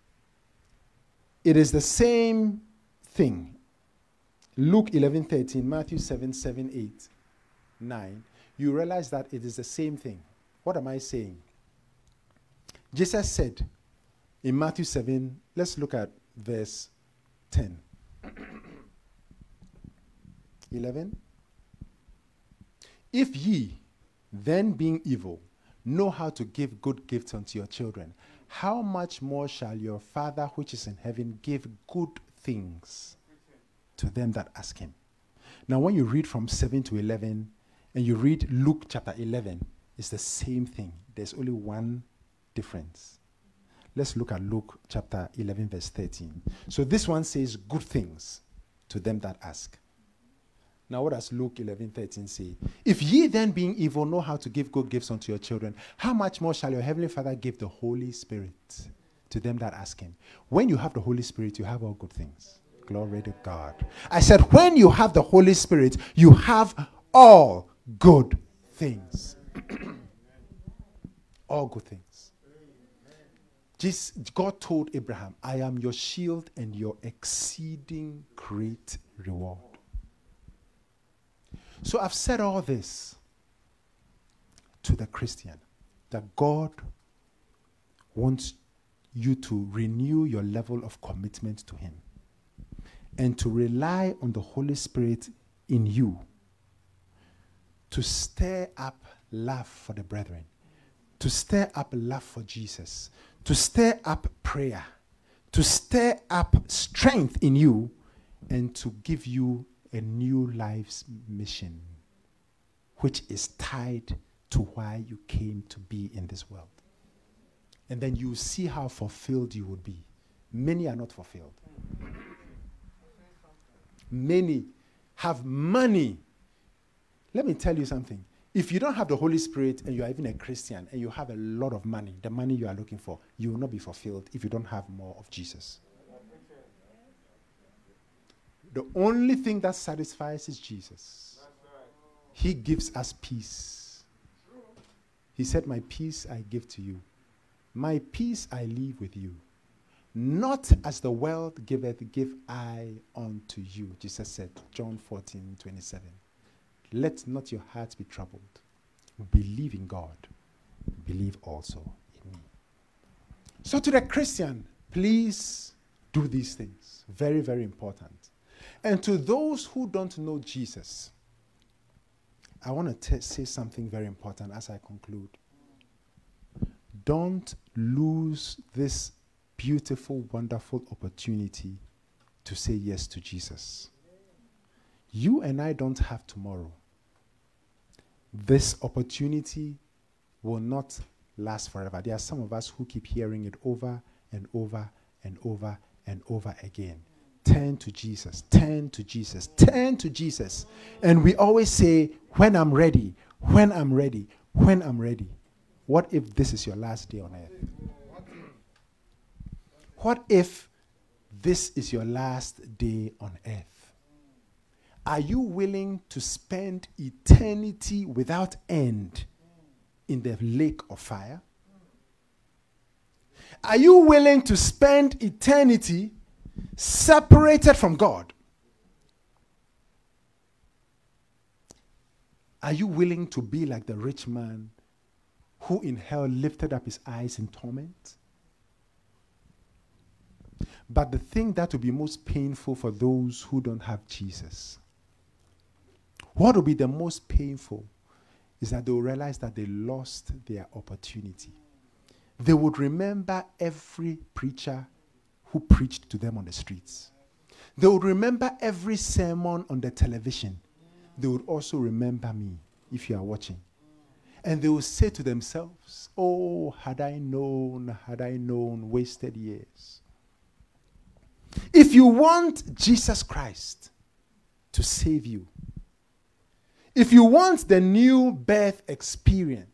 it is the same thing. Luke 11:13, Matthew 7, 8, 9. You realize that it is the same thing. What am I saying? Jesus said in Matthew 7, let's look at verse 10. 11. If ye, then being evil, know how to give good gifts unto your children, how much more shall your Father which is in heaven give good things to them that ask him? Now, when you read from 7 to 11, and you read Luke chapter 11, it's the same thing. There's only one difference. Let's look at Luke chapter 11, verse 13. So this one says good things to them that ask. Now, what does Luke 11:13 say? If ye then being evil know how to give good gifts unto your children, how much more shall your heavenly Father give the Holy Spirit to them that ask him? When you have the Holy Spirit, you have all good things. Glory to God. I said, when you have the Holy Spirit, you have all good things. All good things. God told Abraham, I am your shield and your exceeding great reward. So I've said all this to the Christian, that God wants you to renew your level of commitment to him and to rely on the Holy Spirit in you to stir up love for the brethren, to stir up love for Jesus, to stir up prayer, to stir up strength in you, and to give you a new life's mission, which is tied to why you came to be in this world. And then you see how fulfilled you would be. Many are not fulfilled. Many have money. Let me tell you something. If you don't have the Holy Spirit and you are even a Christian and you have a lot of money, the money you are looking for, you will not be fulfilled if you don't have more of Jesus. The only thing that satisfies is Jesus. He gives us peace. He said, my peace I give to you. My peace I leave with you. Not as the world giveth, give I unto you. Jesus said, John 14:27. Let not your hearts be troubled. Believe in God. Believe also in me. So to the Christian, please do these things. Very, very important. And to those who don't know Jesus, I want to say something very important as I conclude. Don't lose this beautiful, wonderful opportunity to say yes to Jesus. You and I don't have tomorrow. This opportunity will not last forever. There are some of us who keep hearing it over and over and over and over again. turn to Jesus, turn to Jesus, turn to Jesus. And we always say, when I'm ready, when I'm ready, when I'm ready. What if this is your last day on earth? What if this is your last day on earth? Are you willing to spend eternity without end in the lake of fire? Are you willing to spend eternity separated from God? Are you willing to be like the rich man who in hell lifted up his eyes in torment? But the thing that will be most painful for those who don't have Jesus, what will be the most painful is that they will realize that they lost their opportunity. They would remember every preacher who preached to them on the streets. They would remember every sermon on the television. They would also remember me, if you are watching. And they will say to themselves, oh, had I known, wasted years. If you want Jesus Christ to save you, if you want the new birth experience,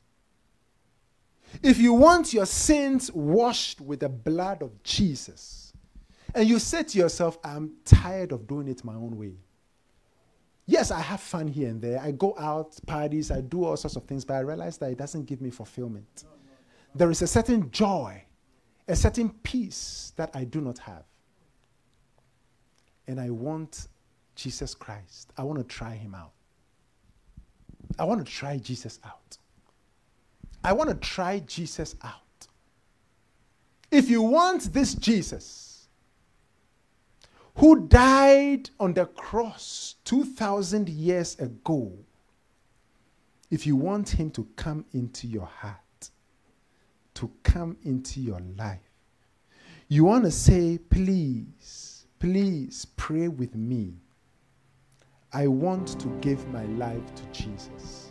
if you want your sins washed with the blood of Jesus, and you say to yourself, I'm tired of doing it my own way. Yes, I have fun here and there. I go out, parties, I do all sorts of things, but I realize that it doesn't give me fulfillment. There is a certain joy, a certain peace that I do not have. And I want Jesus Christ. I want to try him out. I want to try Jesus out. I want to try Jesus out. If you want this Jesus who died on the cross 2,000 years ago, if you want him to come into your heart, to come into your life, you want to say, please, please pray with me. I want to give my life to Jesus.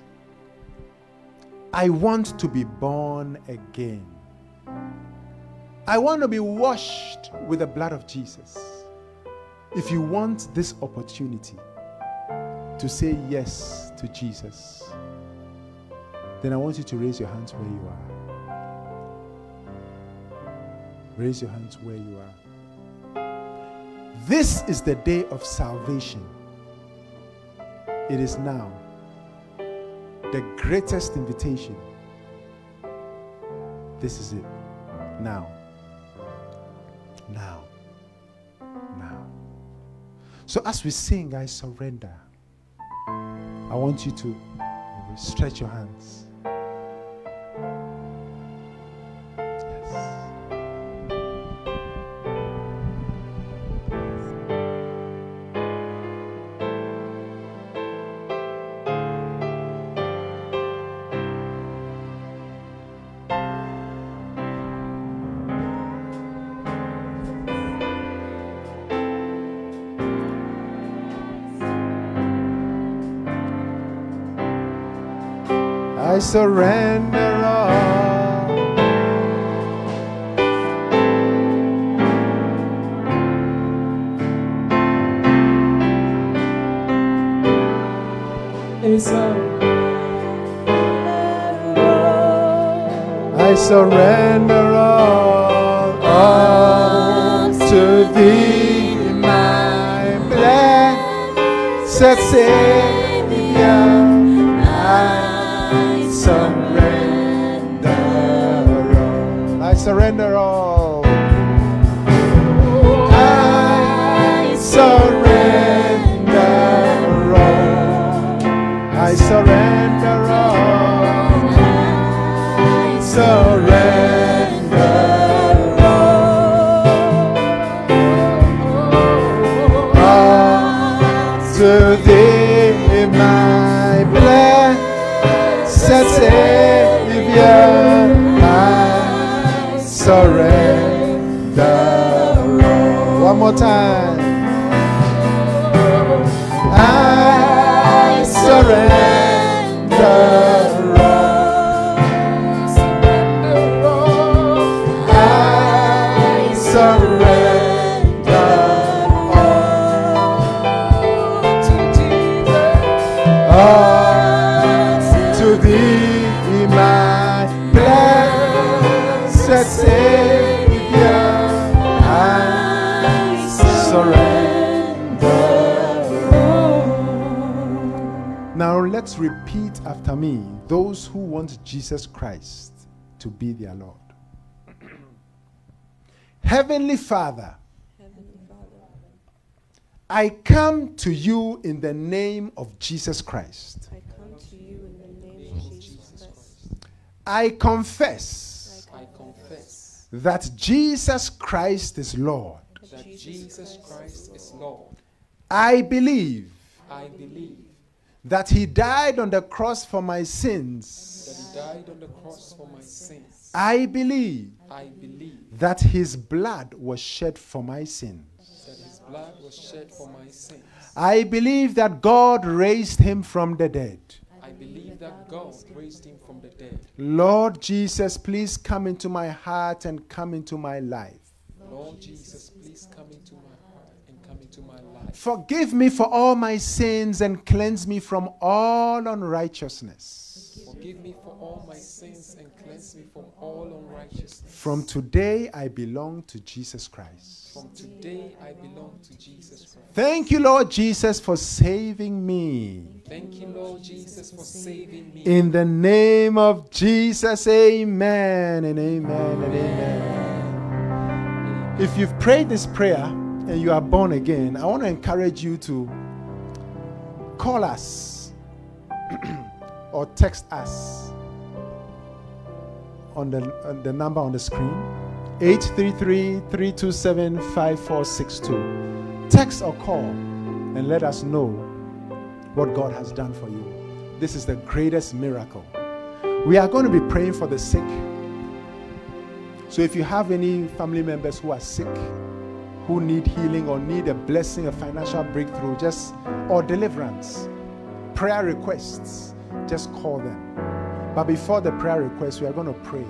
I want to be born again. I want to be washed with the blood of Jesus. If you want this opportunity to say yes to Jesus, then I want you to raise your hands where you are. Raise your hands where you are. This is the day of salvation. It is now. The greatest invitation. This is it. Now. Now. Now. So as we sing, I surrender. I want you to stretch your hands. Yes. I surrender all. I surrender all to thee, my blessed Savior. I surrender all. I surrender all. I surrender all. I surrender all to thee, my blessed Savior. Surrender. One more time. I surrender. I surrender. my blessed Savior, I surrender. Now let's repeat after me, those who want Jesus Christ to be their Lord. Heavenly Father, I come to you in the name of Jesus Christ. I come to you in the name of Jesus Christ. I confess that Jesus Christ is Lord. That Jesus Christ is Lord. I believe I believe that he died on the cross for my sins. that he died on the cross for my sins. I believe I believe that his blood was shed for my sins. that his blood was shed for my sins. I believe that God raised him from the dead. I believe that God raised him from the dead. Lord Jesus, please come into my heart and come into my life. Lord Jesus, please come into my heart and come into my life. Forgive me for all my sins and cleanse me from all unrighteousness. Forgive me for all my sins and cleanse me from all unrighteousness. From today, I belong to Jesus Christ. From today, I belong to Jesus Christ. Thank you, Lord Jesus, for saving me. Thank you, Lord Jesus, for saving me. In the name of Jesus, amen and amen and amen. If you've prayed this prayer and you are born again, I want to encourage you to call us or text us on the number on the screen, 833-327-5462. Text or call and let us know what God has done for you. This is the greatest miracle. We are going to be praying for the sick. So if you have any family members who are sick, who need healing or need a blessing, a financial breakthrough, or deliverance, prayer requests, just call them. But before the prayer request, we are going to pray.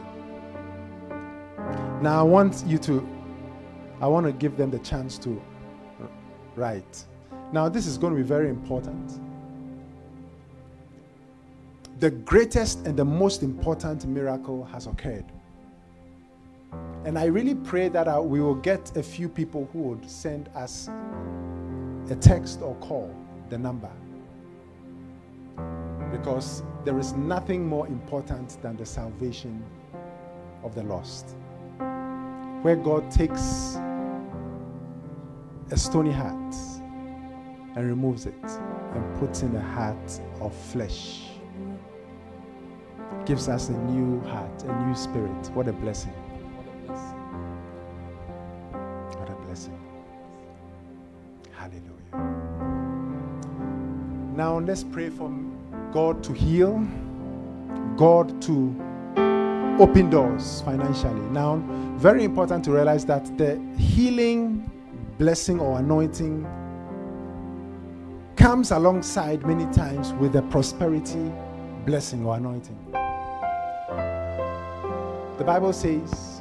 Now I want to give them the chance to write. Now this is going to be very important. The greatest and the most important miracle has occurred. And I really pray that we will get a few people who would send us a text or call the number. Because there is nothing more important than the salvation of the lost. Where God takes a stony heart and removes it and puts in a heart of flesh. Gives us a new heart, a new spirit. What a blessing. What a blessing. Hallelujah. Now let's pray for God to heal, God to open doors financially. Now, very important to realize that the healing blessing or anointing comes alongside many times with the prosperity blessing or anointing. The Bible says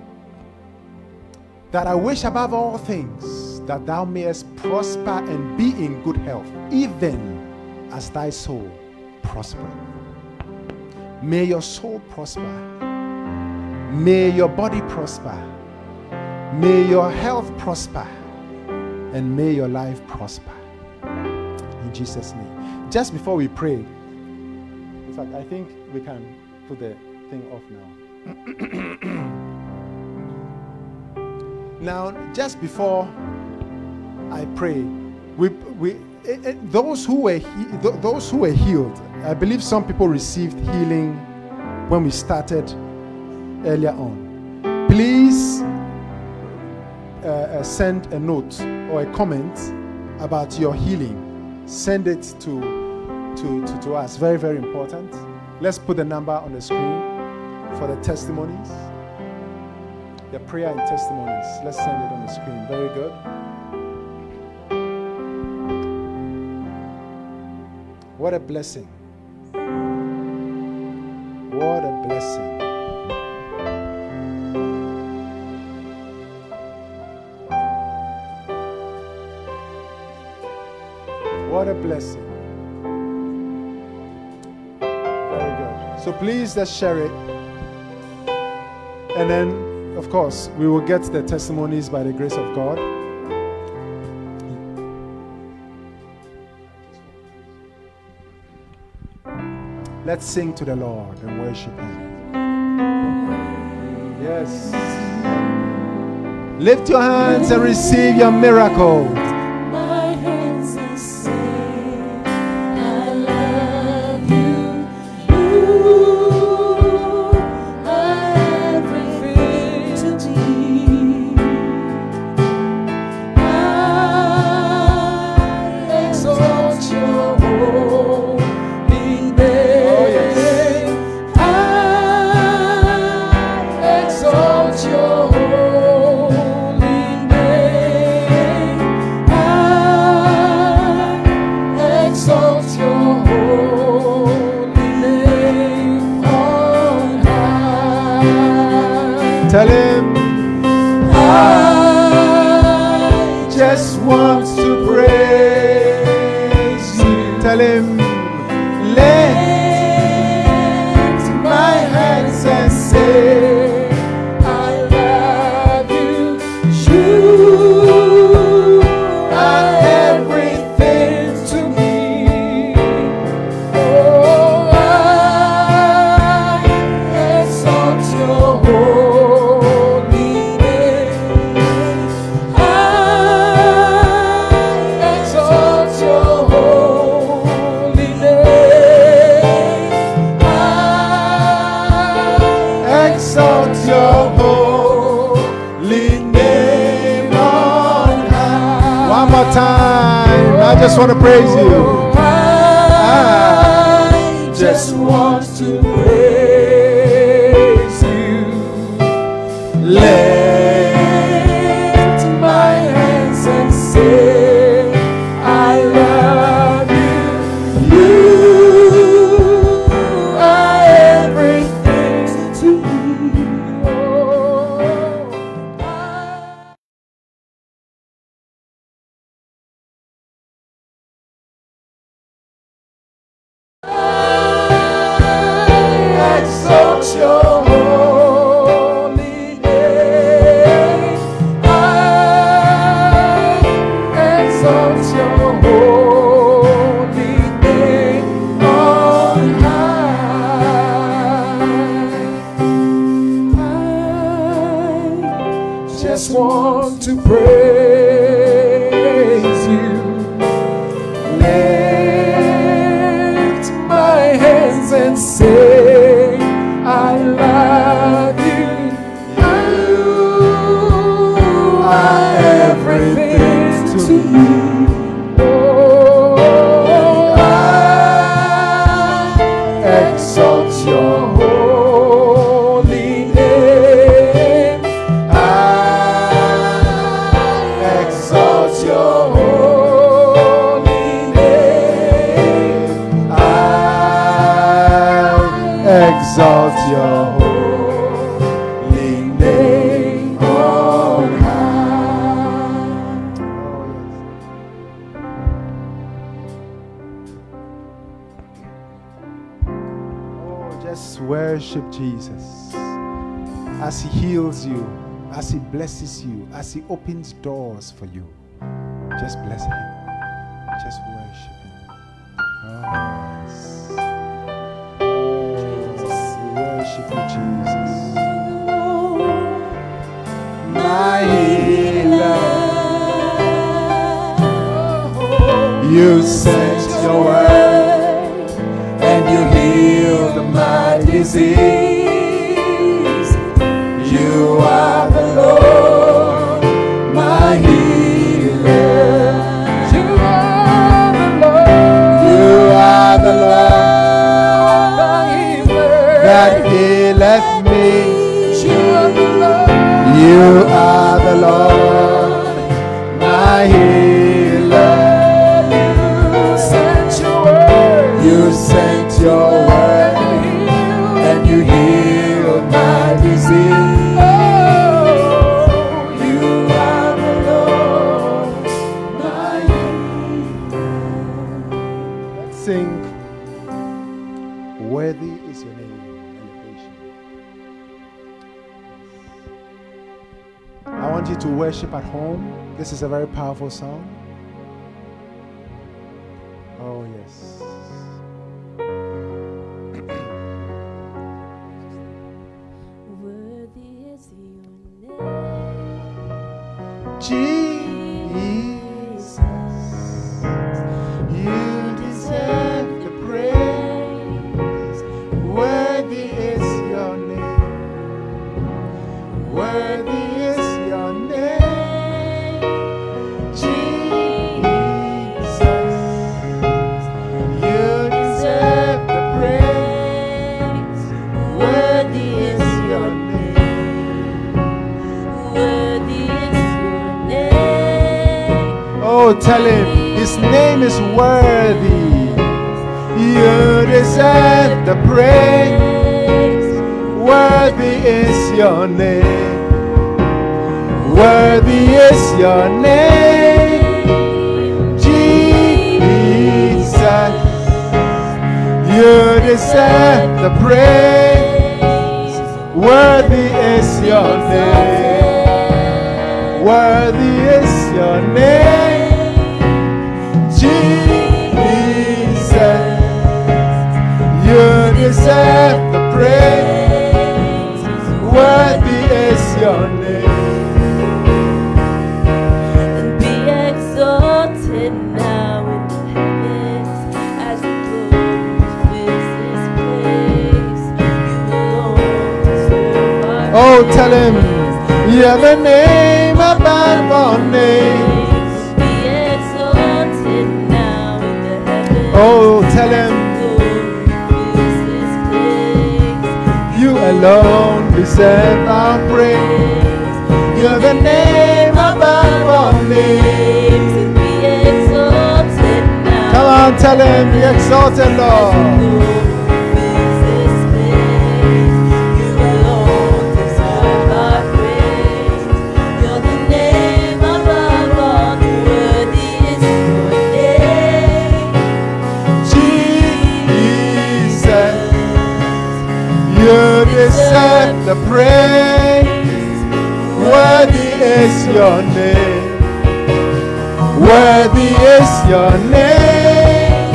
that I wish above all things that thou mayest prosper and be in good health, even as thy soul prosper. May your soul prosper. May your body prosper. May your health prosper. And may your life prosper. In Jesus' name. Just before we pray, in fact, I think we can put the thing off now. Now, just before I pray, those who were healed, I believe some people received healing when we started earlier on. Please send a note or a comment about your healing. Send it to us. Very, very important. Let's put the number on the screen for the testimonies. The prayer and testimonies. Let's send it on the screen. Very good. What a blessing. What a blessing. What a blessing. Very good. So please let's share it. And then, of course, we will get the testimonies by the grace of God. Let's sing to the Lord and worship Him. Yes. Lift your hands and receive your miracle. My hands and say, I love you. You are everything to me. I exalt your holy name. I exalt your holy name. I exalt your holy name on high. Tell Him, I just want to praise you. Tell Him, lift my hands and say, I love you. You are everything to me. Oh, I exalt your holy name. I exalt your holy name. I exalt your holy name on high. One more time. I just want to praise you. I just want to praise you. Lift my hands and say, I love you. You are everything to me. Oh, I exalt your holy name. I exalt your holy name on high. I just want to praise you. Lift my hands and say, I love you. You are everything to me. Oh, I exalt your holy name. I exalt your holy name. I Exalt your holy name on high. Oh, just worship Jesus as He heals you, as He blesses you, as He opens doors for you. Just bless Him. Just worship Him. Oh, yes. We worship you, Jesus. My healer, You sent your word and you healed my disease. You are the Lord, my healer. You are the Lord. You are the Lord the healer. that healeth me. You are the Lord. You are the Lord, my healer. You sent your word. You sent your word and you healed my disease. Oh, you are the Lord, my healer. Let's sing, worthy is your name. want you to worship at home. This is a very powerful song. Oh, yes. Worthy is your name, Jesus, you deserve the praise. Worthy is your name. Worthy is your name, Jesus. You deserve the praise. Worthy is your name. worthy is your name. Oh, tell him his name is worthy. You deserve the praise. Worthy is your name. Worthy is your name, Jesus. You deserve the praise. Worthy is your name. Worthy is your name, Jesus. You deserve the praise. Worthy is your name. And be exalted now in the heavens as the glory fills this place. You alone deserve our Oh, tell him praise. you're the name above all names. Be exalted now in the heavens. Oh, tell him you alone deserve our praise. You're the name above all names. Come on, tell him, be exalted, Lord. Jesus, you deserve the praise. Worthy is your name. Worthy is your name,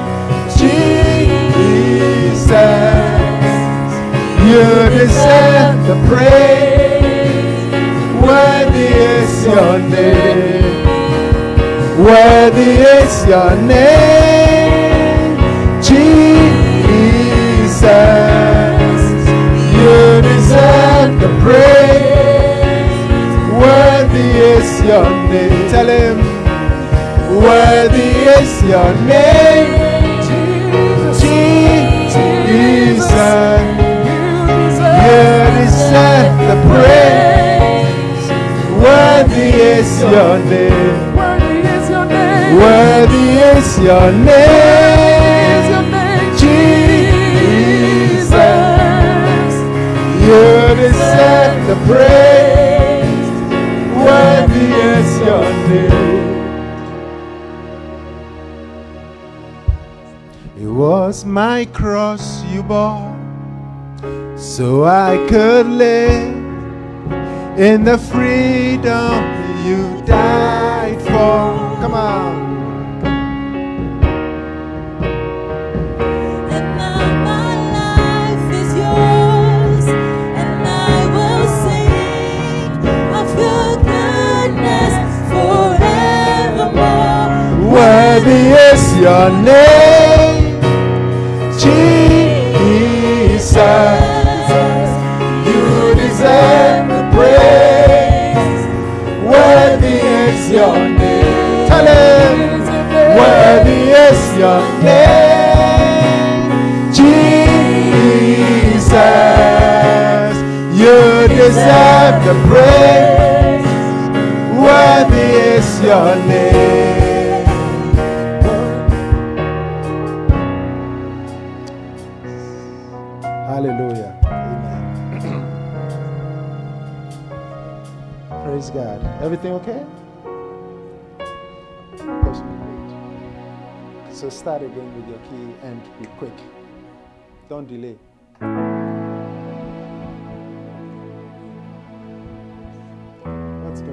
Jesus. You deserve the praise. Worthy is your name. Worthy is your name, Jesus. You deserve the praise. Worthy is your name. Tell him, worthy is your name, Jesus. You deserve the praise. Worthy is your name. Worthy is your name, Jesus. You deserve the praise. Worthy is your name. It was my cross you bore, so I could live in the freedom you died for. Come on. And now my life is yours, and I will sing of your goodness forevermore. Worthy is your name, Jesus. You deserve the praise. Worthy is your name. Tell him, worthy is your name, Jesus. You deserve the praise. Worthy is your name. Hallelujah. Amen. Praise God. Everything okay? So start again with your key and be quick. Don't delay. That's good.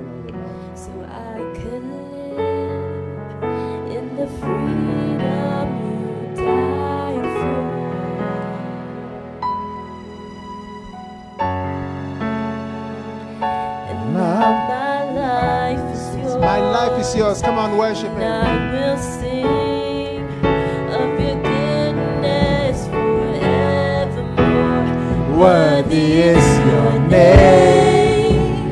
freedom you died for. And now my life is yours. My life is yours. Come on, worship And Him. I will sing of your goodness forevermore. Worthy is your name,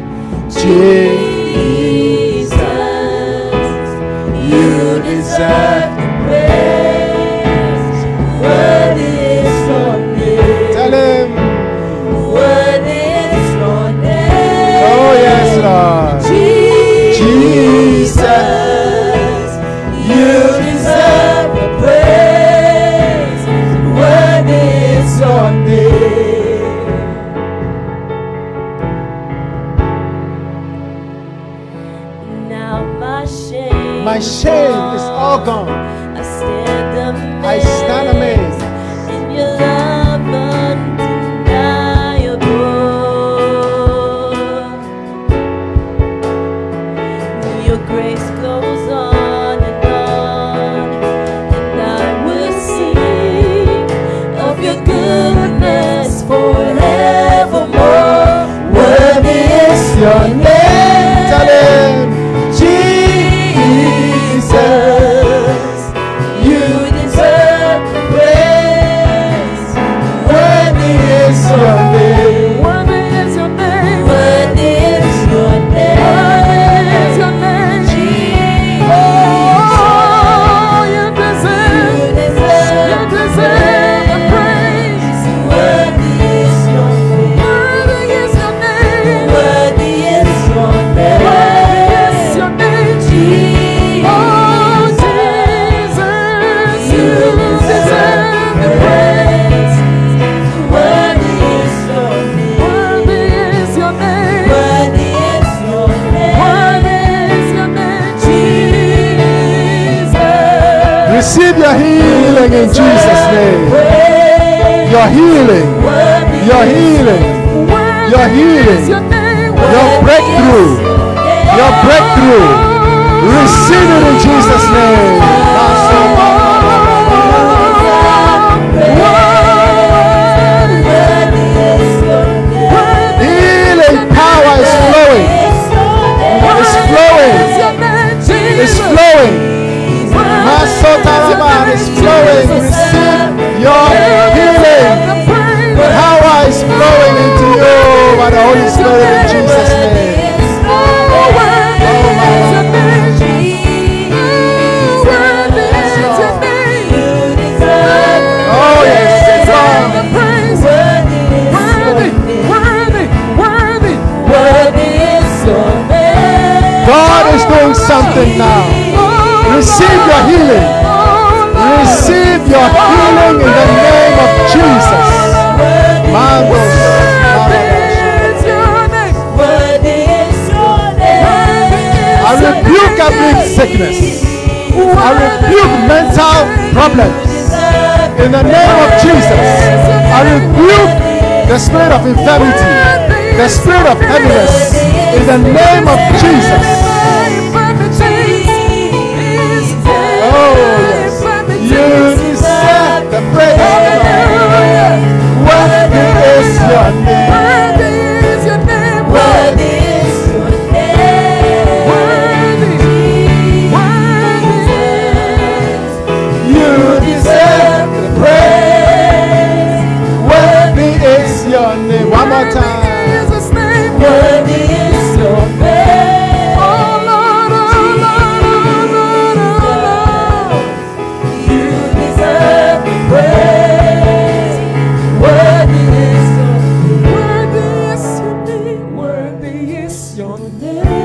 Jesus. You deserve the praise. Worthy is your name. Tell Him. Worthy is your name. Oh, yes, Lord. Jesus, you deserve the praise. Worthy is your name. Now my shame is all gone. I stand amazed. I stand amazed. In your love undeniable. Your grace goes on, and I will sing of your goodness forevermore. Worthy is your name. Tell Him. Jesus, you deserve the praise. Worthy is your name. Worthy is your name. Worthy is your name. Jesus, you deserve the praise. Worthy is your name. Worthy is your name. Worthy is your name. Receive your healing in Jesus' name. Your healing. Your healing. Your healing. Your breakthrough. Your breakthrough. Receive it in Jesus' name. Healing power is flowing. It's flowing. It's flowing. Masotaraman is flowing. Receive your healing. Power is flowing into you by the Holy Spirit in Jesus' name. Oh, yes. God is doing something now. Receive your healing. Receive your healing in the name of Jesus. I rebuke every sickness. I rebuke mental problems. In the name of Jesus. I rebuke the spirit of infirmity, the spirit of heaviness. In the name of Jesus. Oh, yes. You deserve the praise. Worthy is your name. Worthy is your name. Worthy is your name. You deserve the praise. Worthy is your name. One more time. Worthy is your name. Oh Lord, oh Lord, oh Lord, oh Lord. You deserve the praise. Worthy is your name. Worthy is your name.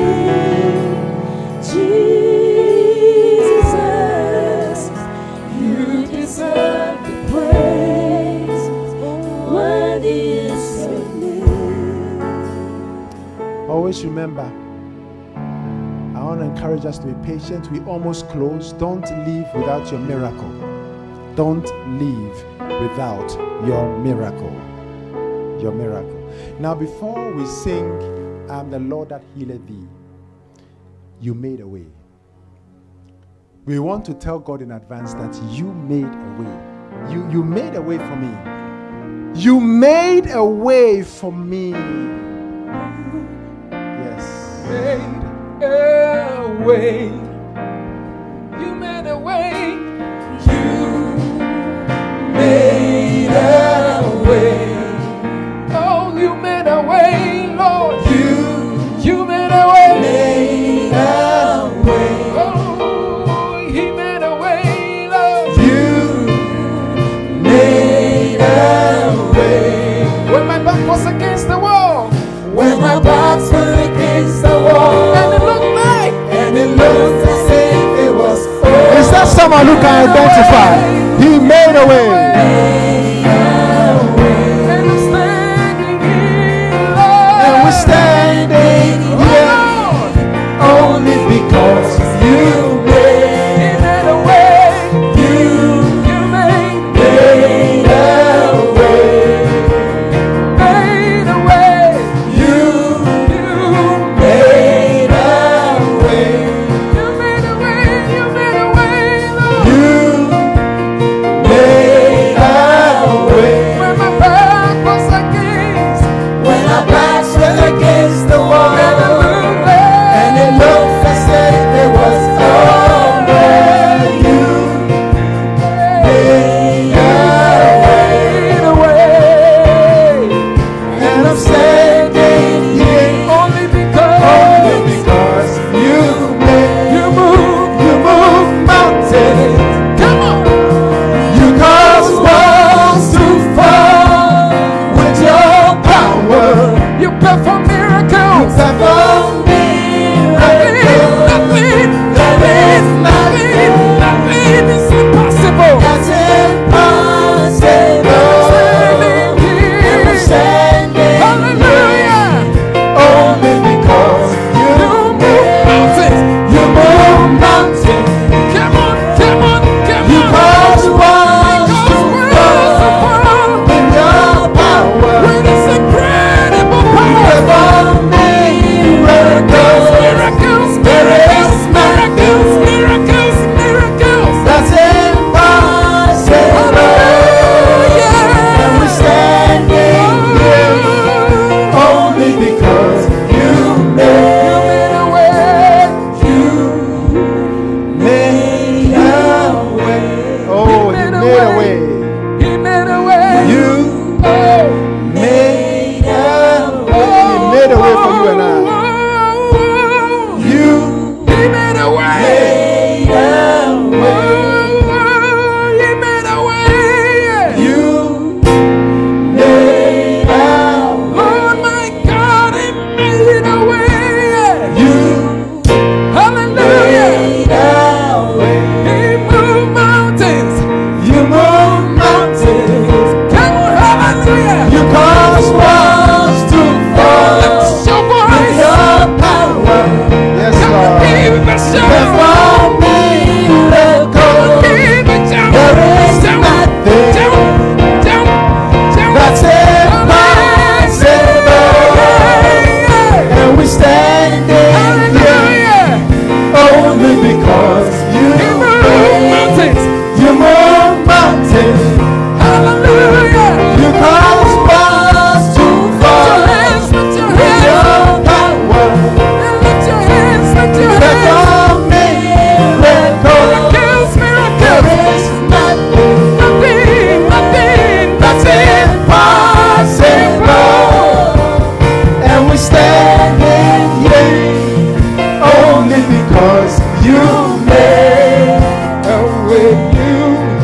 Jesus, you deserve the praise. Worthy is your name. Always remember, I want to encourage us to be patient. We almost close. Don't leave without your miracle. Don't leave without your miracle. Your miracle. Now, before we sing, I am the Lord that healeth thee, you made a way. We want to tell God in advance that you made a way. You made a way for me. You made a way for me. Yes. Made a way. You made a way. You made a way. Oh, you made a way, Lord. You made a way. Made a way. Oh, He made a way, Lord. You made a way. When my back was against the wall, When my backs were against the wall, and it looked like and it looked as if it was Is that someone who can identify? He made a way. and I'm standing here, Lord. And we're standing here Lord, only because you made He made a way. you You made made a way. a way. You You made a way. You made a way. You made a way, Lord. You made a way. When my back was against, When our backs were against the wall, and it looked like and it looked as if it was over, you made a way. made a way. And I'm standing here Only only because because you made, you moved. you move mountains, Come on. you cause walls to fall with your power. You perform miracles. Perform miracles. Nothing is impossible. That's impossible. Standing here. Standing Hallelujah. only because You move mountains. you move mountains. Come on, come on, come You on. cause walls to Cause fall worlds with your power. with this incredible power. Perform miracles. Miracles, There miracles, is miracles, miracles, miracles. That's impossible. And we're standing here only because you made a way. You made a way. Oh, he made a way. He made a way. You Made a way. He made a way for you and I. You He made a way. made a way. He made a way. You made a way. Oh my God, He made a way. You Hallelujah. made a way. He moved mountains. You move mountains. Come on, hallelujah. You cause walls to fall Lift your with voice. your power. Yes, Come on, Lord. give it a shout. Perform miracles. Give it down. There is Down, nothing down, down, down. that's impossible. And we're standing here Hallelujah. only because you He moved made. mountains. You move mountains. Hallelujah. You cause walls to Lift your fall hands, lift your with hands. your power. Lift your hands, lift your hands. Perform miracles. Miracles, There miracles. is nothing Nothing, nothing, that's nothing. impossible. And we're standing here only because you made a way. You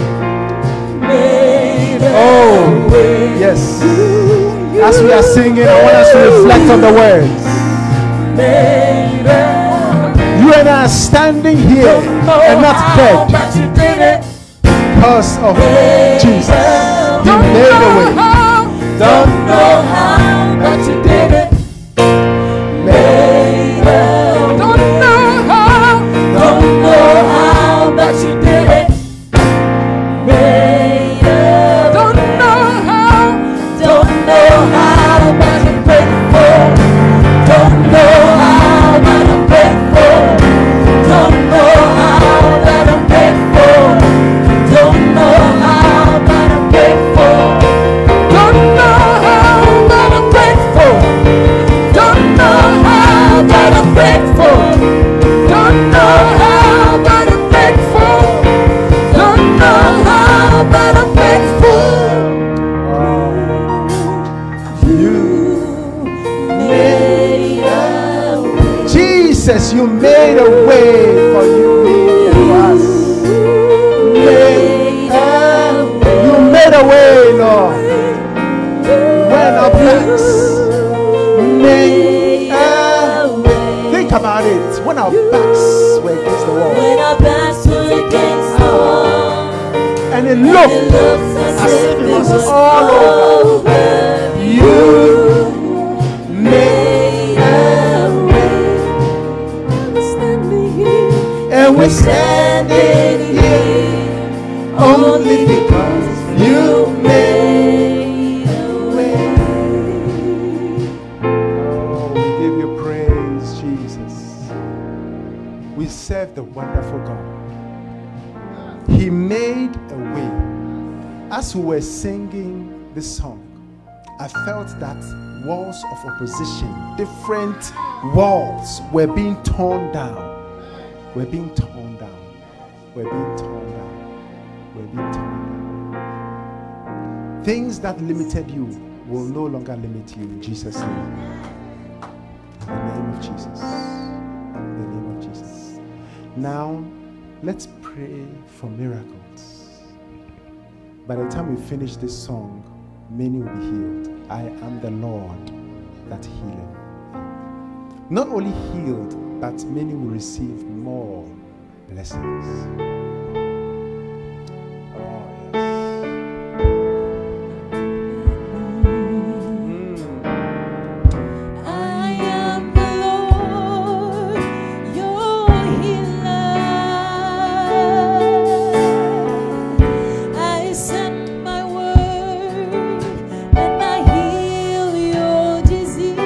made a Oh, way. yes. As we are singing, I want us to reflect on the words. Made a You and I are standing here and not dead but you did it. because of Jesus. He Don't made a know way. how. Don't know how, but you did it. Made a Don't know how. Don't know how, but you did it. Made a Don't know how. Don't know how, but I'm grateful. Don't know how, but I'm grateful. Don't know how, but I'm Jesus, you made a way for you, me, and for us. You made a way, Lord. When our backs made a way. Think about it. When our backs were against the wall. When our backs were against the wall. And it looked as if it was all over. You made a way. And we're standing here only because you made a way. Oh, we give you praise, Jesus. We serve the wonderful God. He made a way. As we were singing this song, I felt that walls of opposition, different walls, were being torn down. We're being torn down. We're being torn down. We're being torn down. Things that limited you will no longer limit you in Jesus' name. In the name of Jesus. In the name of Jesus. Now, let's pray for miracles. By the time we finish this song, many will be healed. I am the Lord that healeth. Not only healed, but many will receive more blessings. Oh, yes. I am the Lord, your healer. I send my word and I heal your disease.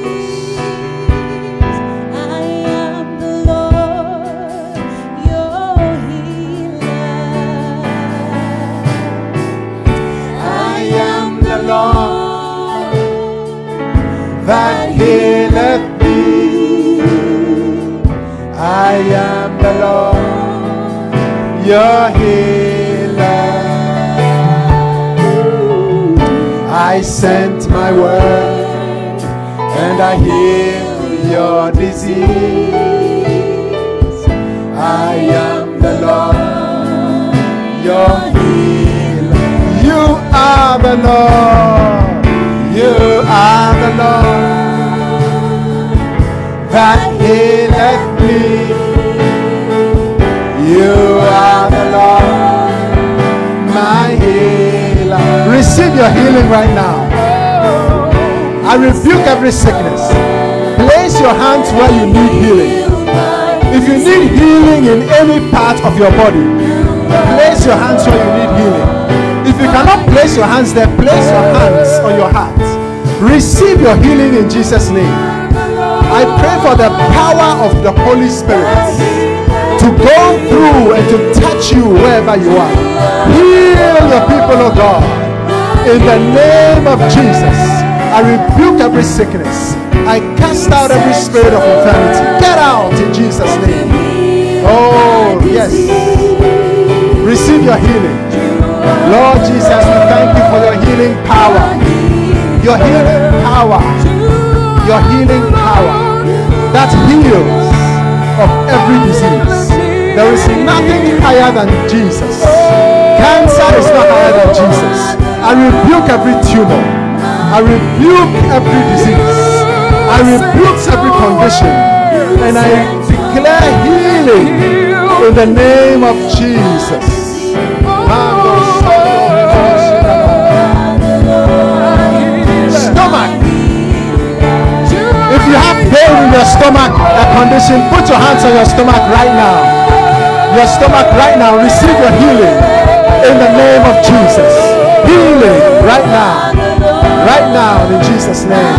I am the Lord, your healer. I am the Lord That healeth thee. I am the Lord, your healer. I sent my word and I heal your disease. I am the Lord, your healer. You are the Lord. You are the Lord that healeth me. You are the Lord, my healer. Receive your healing right now. I rebuke every sickness. Place your hands where you need healing. If you need healing in any part of your body, place your hands where you need healing. If you cannot place your hands there, place your hands on your heart. Receive your healing in Jesus' name. I pray for the power of the Holy Spirit to go through and to touch you wherever you are. Heal your people, oh God. In the name of Jesus, I rebuke every sickness. I cast out every spirit of infirmity. Get out in Jesus' name. Oh, yes. Receive your healing. Lord Jesus, we thank you for your healing power. Your healing power. Your healing power that heals of every disease. There is nothing higher than Jesus. Cancer is not higher than Jesus. I rebuke every tumor. I rebuke every disease. I rebuke every condition. And I declare healing in the name of Jesus. Stomach. If you have pain in your stomach, a condition, put your hands on your stomach right now. Your stomach right now, receive your healing in the name of Jesus. Healing right now. Right now in Jesus' name.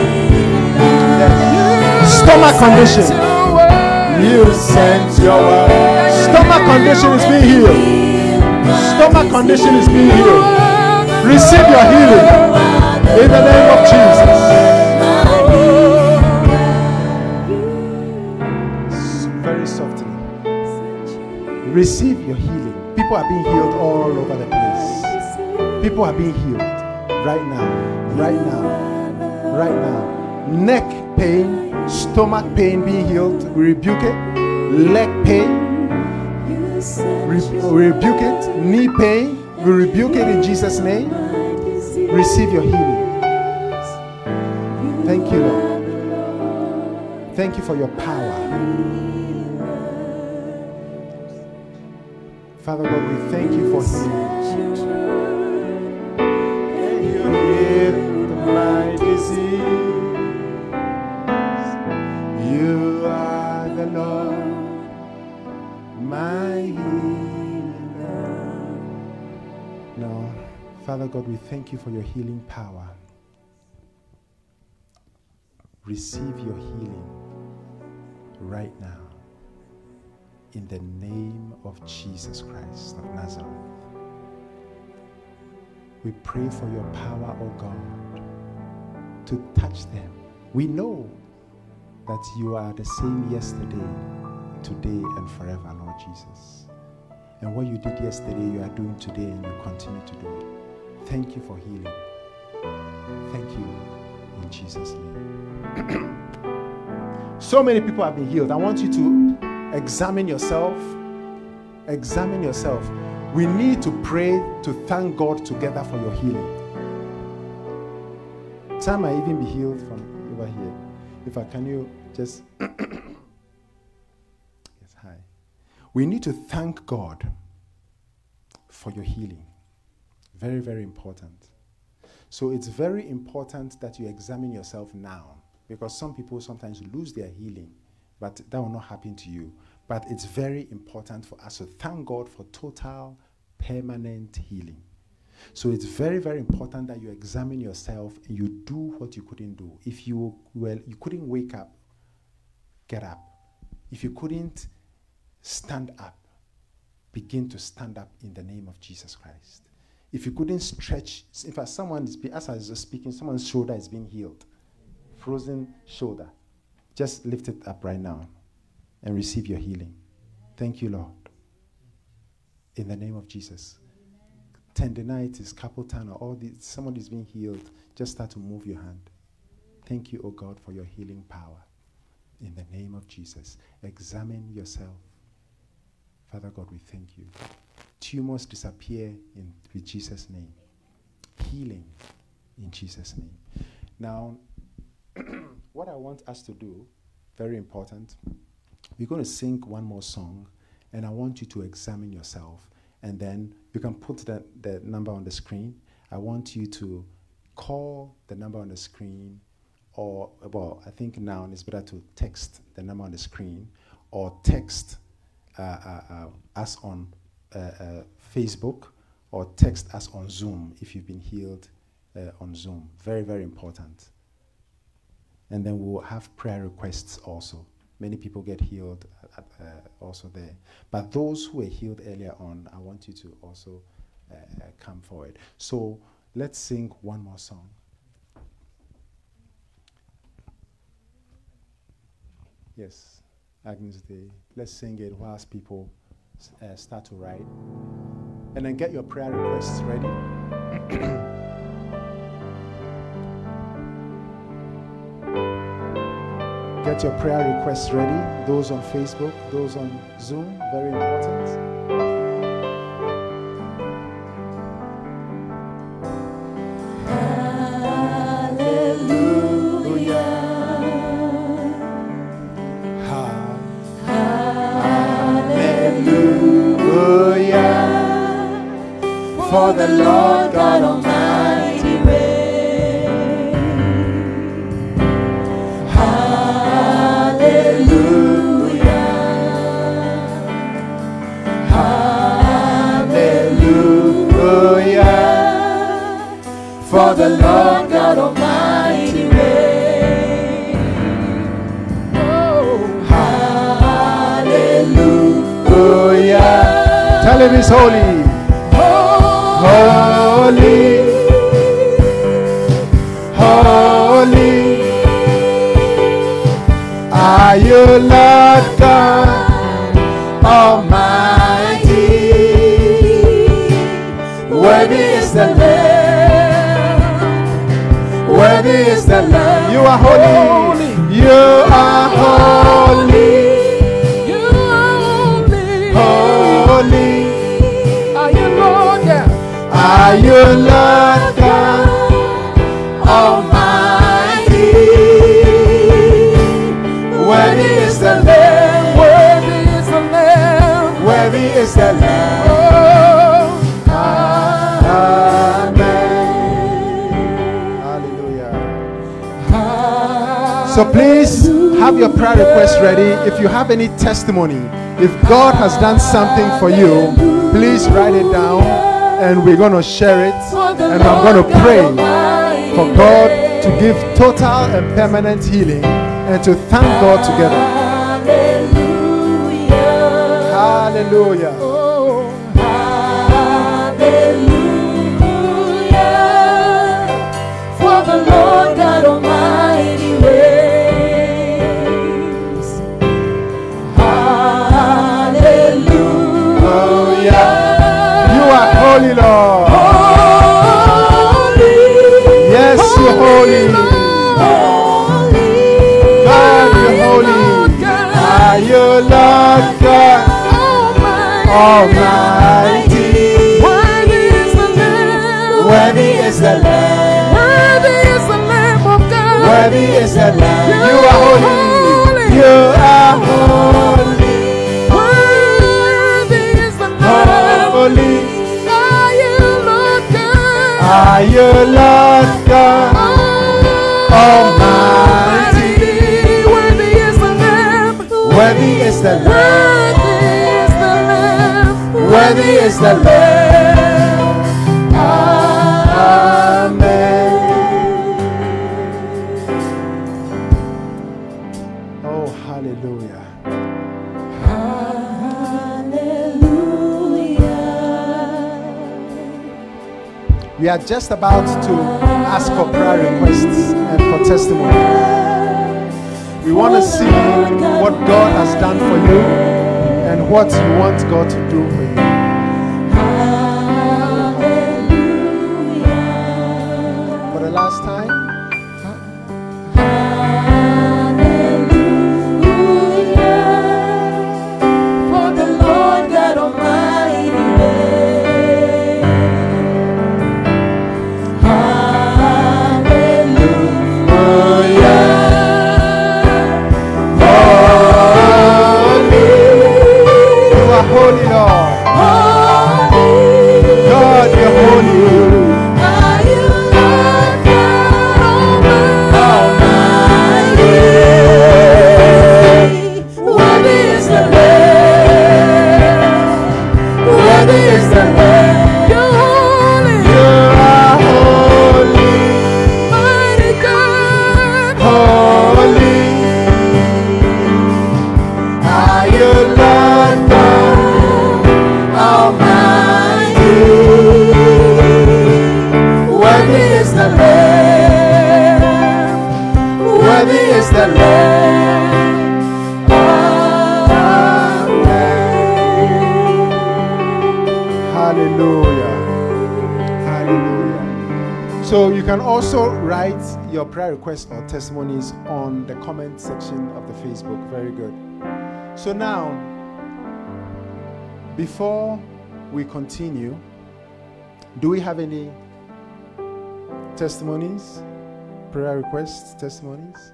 Yes. Stomach condition. You sent your word. Stomach condition is being healed. Stomach condition is being healed. Receive your healing in the name of Jesus. Very softly. Receive your healing. People are being healed all over the place. People are being healed right now. Right now. Right now. Neck pain, stomach pain being healed, we rebuke it. Leg pain, we rebuke it. Knee pain, we rebuke it in Jesus' name. Receive your healing. Thank you, Lord. Thank you for your power. Father God, we thank you for healing. You healed my disease. You are the Lord, my healer. Now, Father God, we thank you for your healing power. Receive your healing right now in the name of Jesus Christ of Nazareth. We pray for your power, oh God, to touch them. We know that you are the same yesterday, today, and forever, Lord Jesus. And what you did yesterday, you are doing today, and you continue to do it. Thank you for healing. Thank you in Jesus' name. So many people have been healed. I want you to examine yourself. Examine yourself. We need to pray to thank God together for your healing. Some might even be healed from over here. Can you just yes, hi. We need to thank God for your healing. Very, very important. So it's very important that you examine yourself now, because some people sometimes lose their healing, but that will not happen to you. But it's very important for us to thank God for total, permanent healing. So it's very, very important that you examine yourself and you do what you couldn't do. If you couldn't wake up, get up. If you couldn't stand up, begin to stand up in the name of Jesus Christ. If you couldn't stretch, in fact, as I was speaking, someone's shoulder is being healed. Frozen shoulder. Just lift it up right now and receive your healing. Thank you, Lord. In the name of Jesus. Tendinitis, carpal tunnel, all these, somebody's being healed. Just start to move your hand. Thank you, oh God, for your healing power. In the name of Jesus. Examine yourself. Father God, we thank you. Tumors disappear with Jesus' name. Healing in Jesus' name. Now, what I want us to do, very important, we're going to sing one more song, and I want you to examine yourself, and then you can put the number on the screen. I want you to call the number on the screen, or, well, I think now it's better to text the number on the screen, or text us on Facebook, or text us on Zoom if you've been healed on Zoom. Very, very important. And then we'll have prayer requests also. Many people get healed also there. But those who were healed earlier on, I want you to also come forward. So let's sing one more song. Yes, Agnus Dei. Let's sing it whilst people start to write. And then get your prayer requests ready. Get your prayer requests ready. Those on Facebook, those on Zoom, very important. Hallelujah. Hallelujah. For the Lord God Almighty reigns. Hallelujah. Hallelujah. For the Lord God Almighty reigns. Oh, hallelujah. Tell him he's holy. Holy, holy, are you, Lord God Almighty? Worthy is the Lamb, worthy is the Lamb. You You are holy. You are holy. You are holy. Holy. Are you Lord? Yeah. Are you Lord God Almighty? Worthy is the Lamb. Worthy is the Lamb. Worthy is the Lamb. Oh, So please have your prayer request ready. If you have any testimony, if God has done something for you, please write it down and we're going to share it. And I'm going to pray for God to give total and permanent healing and to thank God together. Hallelujah. For the Lord God Almighty reigns. Hallelujah. You are holy, Lord. Holy. Yes, you're holy. Holy. God, you're holy. Are you Lord God Almighty? worthy is the Lamb. Worthy is the Lamb. Worthy is the Lamb of God. Worthy is the Lamb. You are holy. You are holy. Worthy is the Lamb. Holy. Are you Lord God? Are you Lord God Almighty? Worthy is the Lamb. Worthy is the Lamb. Worthy is the Lamb. Worthy is the Lamb. Amen. Oh, hallelujah. We are just about to ask for prayer requests and for testimony. We want to see what God has done for you and what you want God to do for you. For the last time, For the Lord God Almighty reigns. you are holy, Lord. God, you're holy. Are you Lord God Almighty? Worthy is the Lamb. Worthy is the Lamb. You're holy, You are holy. mighty God. Holy. Are you Lord God Almighty? Worthy is the Lamb. Worthy is the Lamb. Amen. Hallelujah. Hallelujah. So you can also write your prayer requests or testimonies on the comment section of the Facebook. Very good. So now, before we continue, do we have any testimonies, prayer requests, testimonies?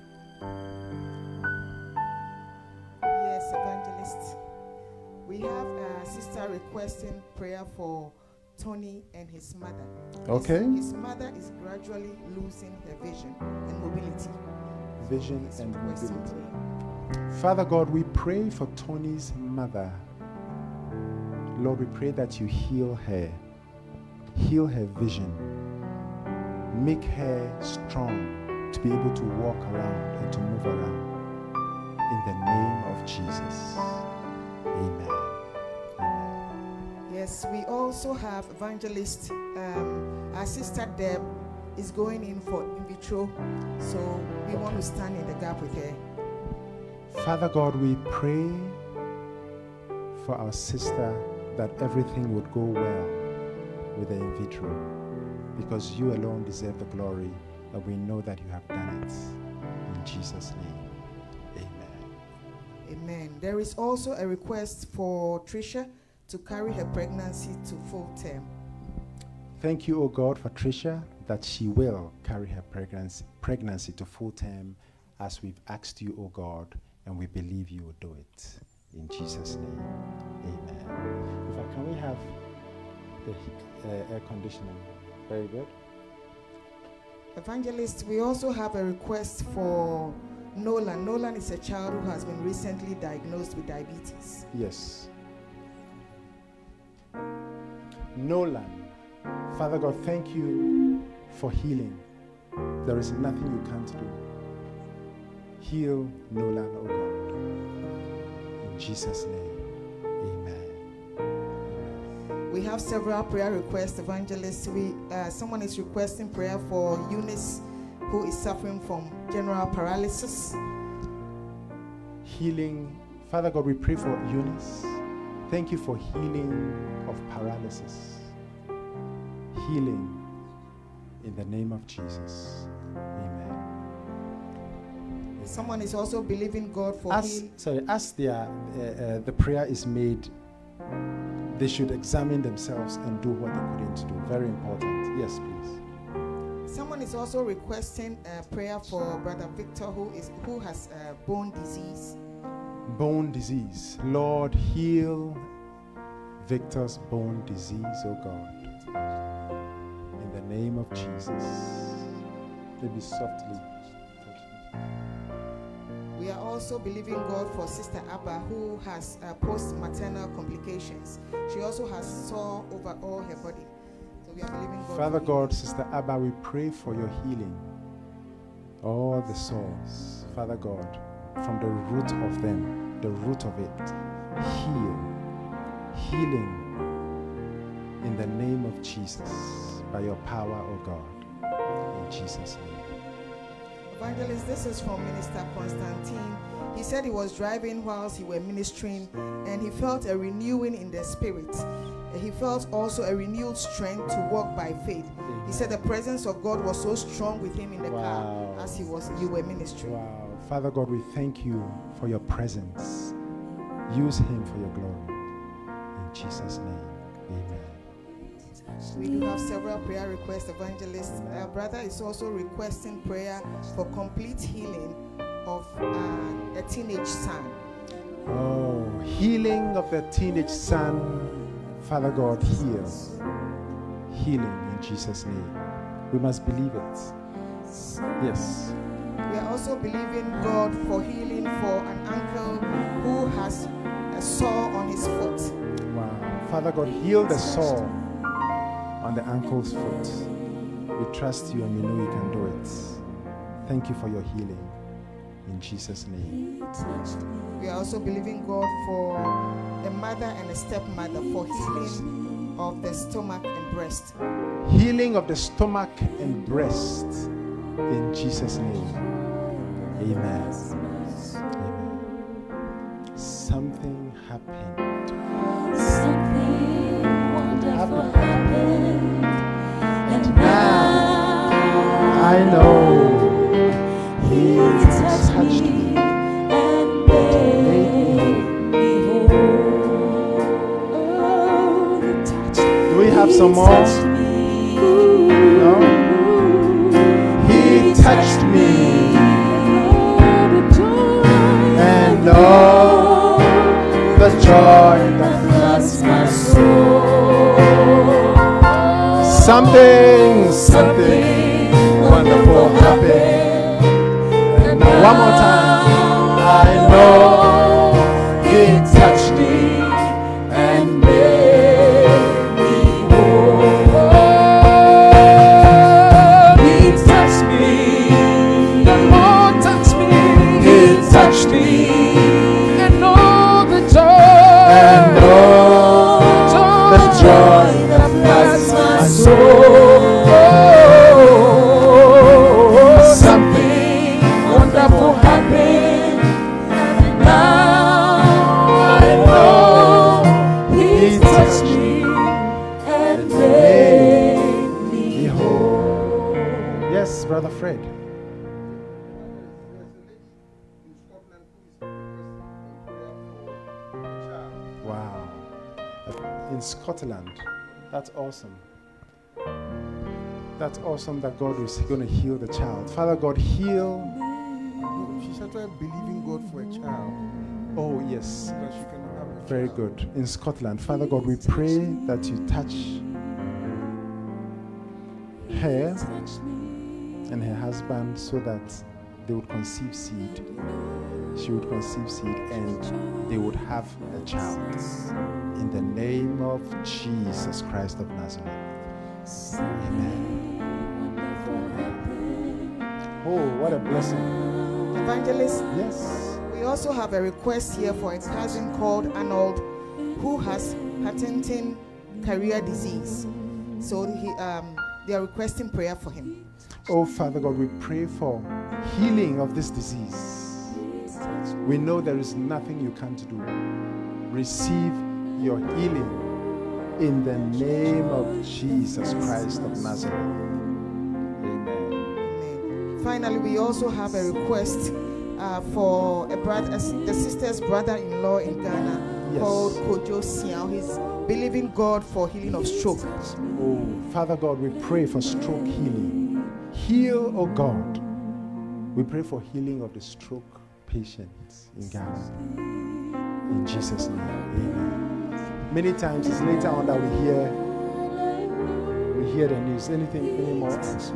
Yes, evangelist. We have a sister requesting prayer for Tony and his mother. Okay. His mother is gradually losing her vision and mobility. Vision He's and requesting mobility. prayer. Father God, we pray for Tony's mother. Lord, we pray that you heal her vision, make her strong to be able to walk around and to move around. In the name of Jesus. Amen. Amen. Yes, we also have evangelist. Our sister Deb is going in for in vitro, so we want to stand in the gap with her. Father God, we pray for our sister that everything would go well with the in vitro, because you alone deserve the glory but we know that you have done it. In Jesus' name, amen. Amen. There is also a request for Tricia to carry her pregnancy to full term. Thank you, O God, for Tricia, that she will carry her pregnancy to full term as we've asked you, O God, and we believe you will do it. In Jesus' name, amen. In fact, can we have the air conditioning? Very good. Evangelist, we also have a request for Nolan. Nolan is a child who has been recently diagnosed with diabetes. Yes. Nolan, Father God, thank you for healing. There is nothing you can't do. Heal Nolan, oh God. In Jesus' name, amen. We have several prayer requests, evangelists. Someone is requesting prayer for Eunice, who is suffering from general paralysis. Healing. Father God, we pray for Eunice. Thank you for healing of paralysis. Healing in the name of Jesus. Amen. Someone is also believing God for As the prayer is made, they should examine themselves and do what they couldn't do. Very important. Yes, please. Someone is also requesting prayer for Brother Victor, who has bone disease. Bone disease. Lord, heal Victor's bone disease, oh God. In the name of Jesus. Maybe softly. We are also believing God for Sister Abba, who has post-maternal complications. She also has sore over all her body. So we are believing God. Father God, Sister Abba, we pray for your healing. All the sores, Father God, from the root of them, the root of it, healing in the name of Jesus, by your power, O God, in Jesus' name. Evangelist, this is from Minister Constantine. He said he was driving whilst he were ministering, and he felt a renewing in the spirit. He felt also a renewed strength to walk by faith. He said the presence of God was so strong with him in the car as you were ministering. Wow. Father God, we thank you for your presence. Use him for your glory. In Jesus' name, amen. We do have several prayer requests, evangelists. Our brother is also requesting prayer for complete healing of a teenage son. Oh, healing of the teenage son. Father God, heal. Healing in Jesus' name. We must believe it. Yes. We are also believing God for healing for an uncle who has a sore on his foot. Wow. Father God, heal the sore on the uncle's foot. We trust you and we know you can do it. Thank you for your healing. In Jesus' name. We are also believing God for a mother and a stepmother for healing of the stomach and breast. Healing of the stomach and breast. In Jesus' name. Amen. Amen. Something happened. Something wonderful happened, and now I know He touched me and made me whole. Oh, He touched me. Do we have some more? Touched me. No? He touched me and all the joy that floods my soul. Something wonderful happened. And now one more time, I know He touched me and made me whole. He touched me, the Lord touched me. He touched me and all the joy, and all the joy that floods my soul. Something wonderful happened. Scotland. That's awesome. That's awesome that God is going to heal the child. Father God, heal. She started believing God for a child. Oh, yes. That she can have a Very child. good. In Scotland, Father God, we pray that you touch her and her husband so that they would conceive seed. She would conceive seed and they would have a child. In the name of Jesus Christ of Nazareth. Amen. Oh, what a blessing. Evangelist, Yes. we also have a request here for a cousin called Arnold who has Huntington career disease. So they are requesting prayer for him. Oh, Father God, we pray for healing of this disease. We know there is nothing you can't do. Receive your healing in the name of Jesus Christ of Nazareth. Amen. Amen. Finally, we also have a request for a sister's brother-in-law in Ghana Yes. called Kojo Siao. He's believing God for healing of stroke. Oh, Father God, we pray for stroke healing. Heal, oh God. We pray for healing of the stroke patients in Ghana. In Jesus' name, amen. Many times it's later on that we hear the news. Anything anymore?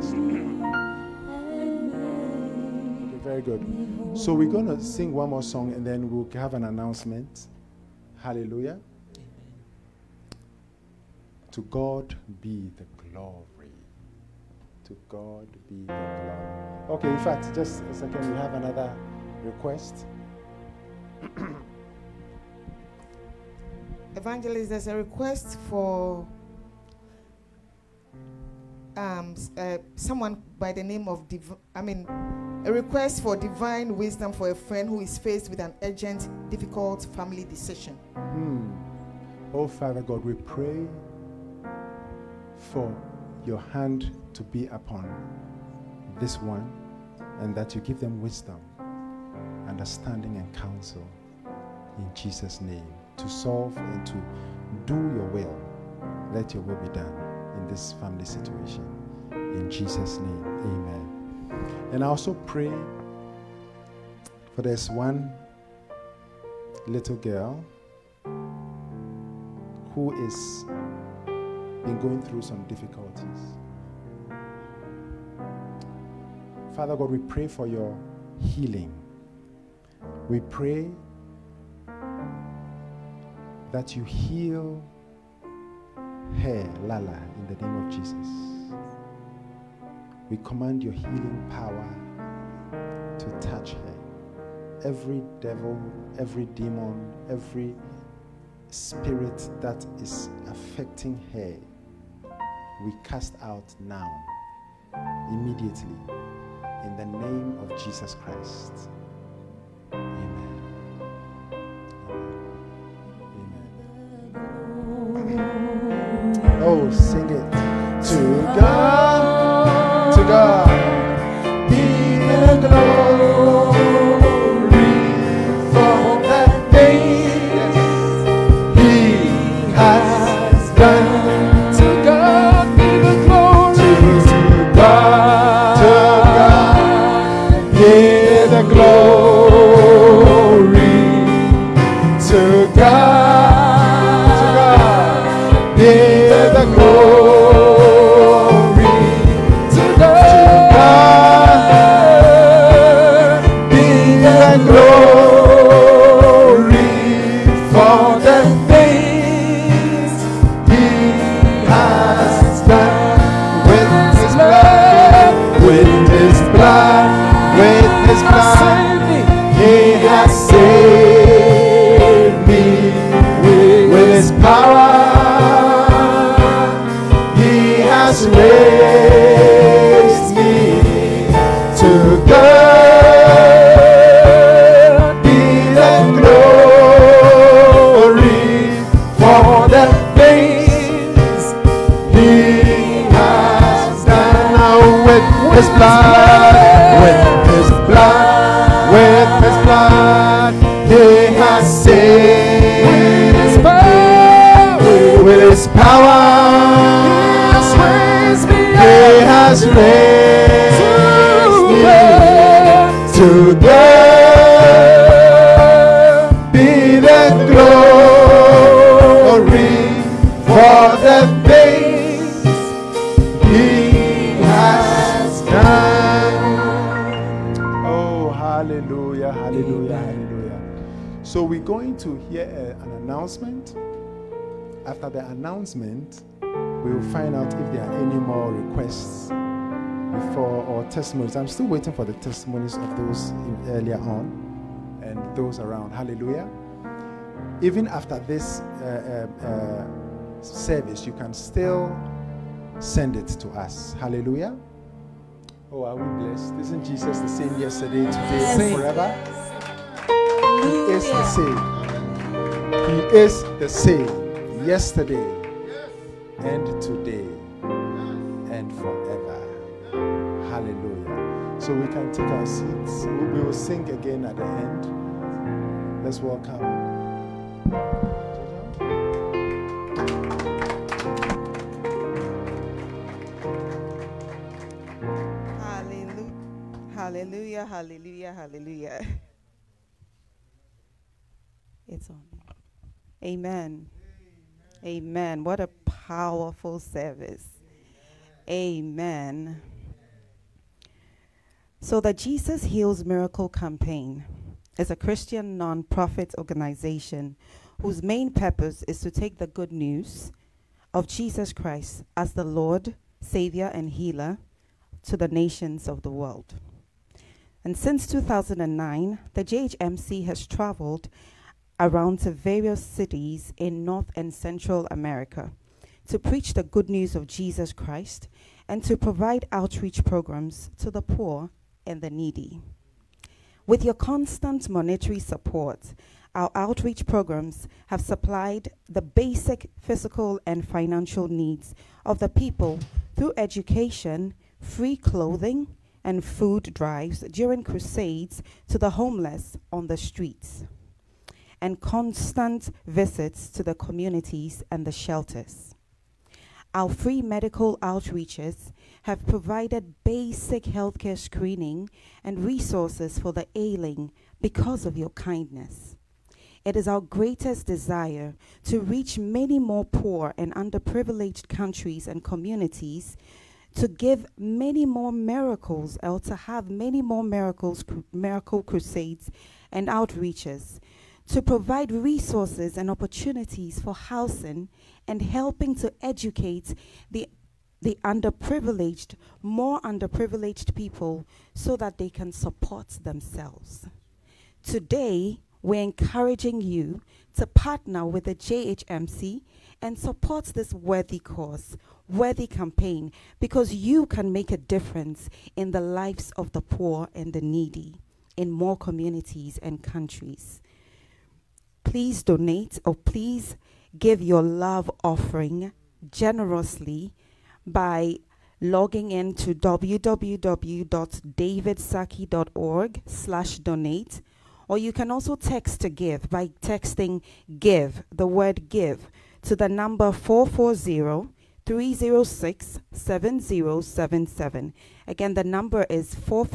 Okay, very good. So we're going to sing one more song and then we'll have an announcement. Hallelujah. To God be the glory. To God be the glory. Okay, in fact, just a second, we have another request. Evangelist, there's a request for someone by the name of a request for divine wisdom for a friend who is faced with an urgent, difficult family decision. Oh, Father God, we pray for your hand to be upon this one and that you give them wisdom, understanding, and counsel in Jesus' name to solve and to do your will. Let your will be done in this family situation. In Jesus' name, amen. And I also pray for this one little girl who is been going through some difficulties. Father God, we pray for your healing. We pray that you heal her, Lala, in the name of Jesus. We command your healing power to touch her. Every devil, every demon, every spirit that is affecting her, we cast out now, immediately, in the name of Jesus Christ. Amen. Amen. Oh, sing it. To God be the glory for that thing He has done. To God be the glory. To God be the glory. To God be the glory. To God be the glory for the things He has done with His blood, with His blood, with His blood. save me. He has raised me today. Be the glory for the things He has done. Oh, hallelujah, hallelujah, hallelujah. So we're going to hear an announcement. After the announcement, we will find out if there are any more requests before or testimonies. I'm still waiting for the testimonies of those earlier on and those around. Hallelujah. Even after this service, you can still send it to us. Hallelujah. Oh, are we blessed? Isn't Jesus the same yesterday, today, and forever? He is the same. He is the same yesterday and today and forever. Hallelujah. So we can take our seats. We will sing again at the end. Let's welcome. Hallelujah, hallelujah, hallelujah. It's on. Amen. Amen. What a powerful service. Amen. So the Jesus Heals Miracle Campaign is a Christian non-profit organization whose main purpose is to take the good news of Jesus Christ as the Lord, Savior, and Healer to the nations of the world. And since 2009, the JHMC has traveled around to various cities in North and Central America to preach the good news of Jesus Christ and to provide outreach programs to the poor and the needy. With your constant monetary support, our outreach programs have supplied the basic physical and financial needs of the people through education, free clothing, and food drives during crusades to the homeless on the streets, and constant visits to the communities and the shelters. Our free medical outreaches have provided basic healthcare screening and resources for the ailing because of your kindness. It is our greatest desire to reach many more poor and underprivileged countries and communities, to give many more miracles, or to have many more miracle crusades and outreaches, to provide resources and opportunities for housing and helping to educate the underprivileged, more underprivileged people so that they can support themselves. Today, we're encouraging you to partner with the JHMC and support this worthy cause, worthy campaign, because you can make a difference in the lives of the poor and the needy in more communities and countries. Please donate, or please give your love offering generously by logging in to www.davidsaki.org/donate, or you can also text to give by texting give, the word give, to the number 440-306-7077. Again, the number is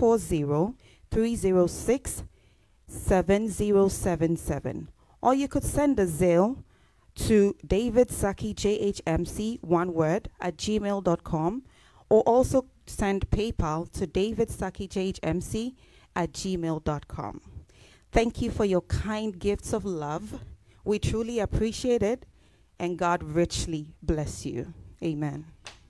440-306-7077. Or you could send a Zelle to davidsakijhmc, one word, @gmail.com, or also send PayPal to davidsakijhmc@gmail.com. Thank you for your kind gifts of love. We truly appreciate it, and God richly bless you. Amen.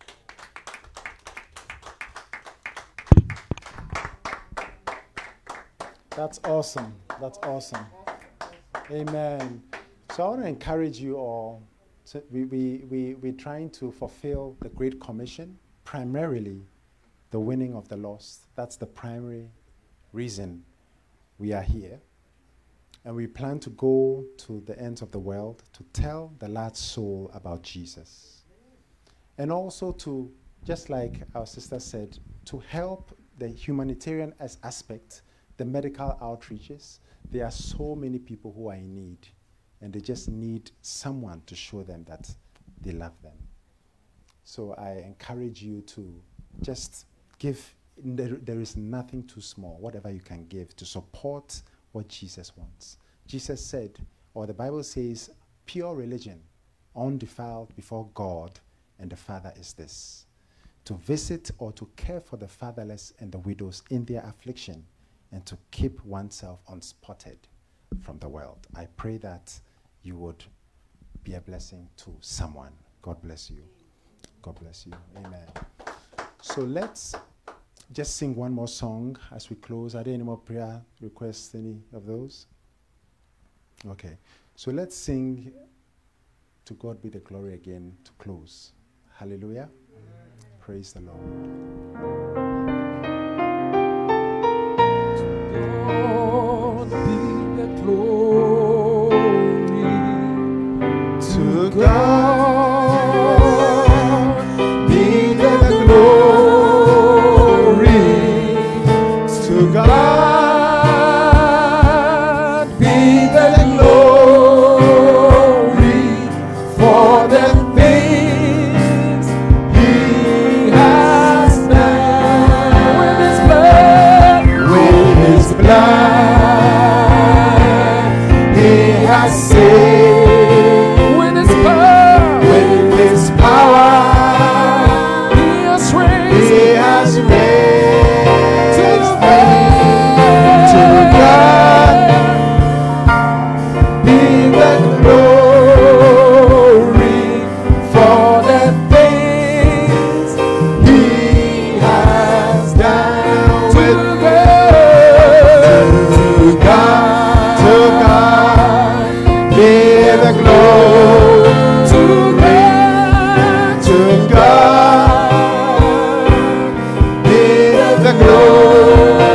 That's awesome. That's awesome. Amen. So I want to encourage you all. We're trying to fulfill the Great Commission, primarily the winning of the lost. That's the primary reason we are here. And we plan to go to the ends of the world to tell the last soul about Jesus. And also to, just like our sister said, to help the humanitarian aspect, the medical outreaches. There are so many people who are in need, and they just need someone to show them that they love them. So I encourage you to just give. There is nothing too small, whatever you can give to support what Jesus wants. Jesus said, or the Bible says, pure religion, undefiled before God and the Father is this: to visit or to care for the fatherless and the widows in their affliction, and to keep oneself unspotted from the world. I pray that you would be a blessing to someone. God bless you. God bless you. Amen. So let's just sing one more song as we close. Are there any more prayer requests, any of those? Okay. So let's sing "To God Be the Glory" again to close. Hallelujah. Praise the Lord. God be the glory. To God be the glory. To God be the glory for the things He has done. With His blood, With His blood, He has saved. with His power, With His power, He has raised He has raised to me. To God be the glory for the things He has done. With to God be the glory. to To God be the glory.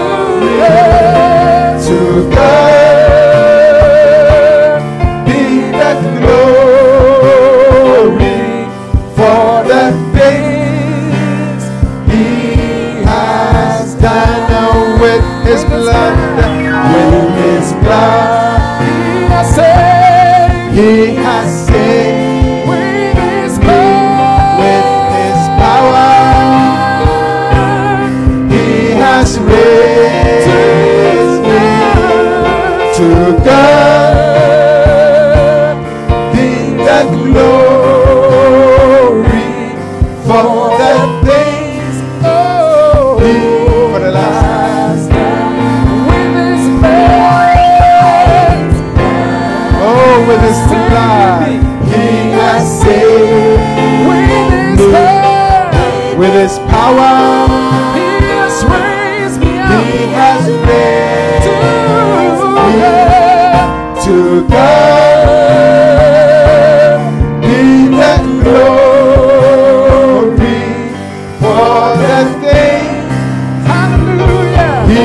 To God be the glory for the things He has done. With His blood, with His blood, He has saved. He has saved. With His power, With His power, He has raised me. To God be the glory for the things He for the last time. with His blood, Oh, with His blood, He has saved. with His power, With His power, He has raised me He up has raised to me. To God be the glory for the things Hallelujah. He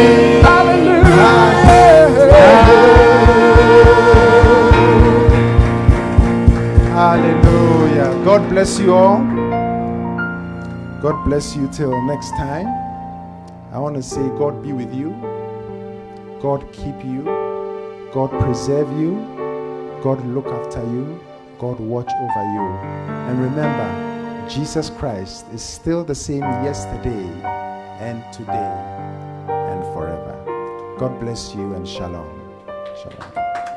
Hallelujah. Hallelujah. God bless you all. God bless you till next time. I want to say God be with you. God keep you. God preserve you. God look after you. God watch over you. And remember, Jesus Christ is still the same yesterday and today and forever. God bless you and shalom. Shalom.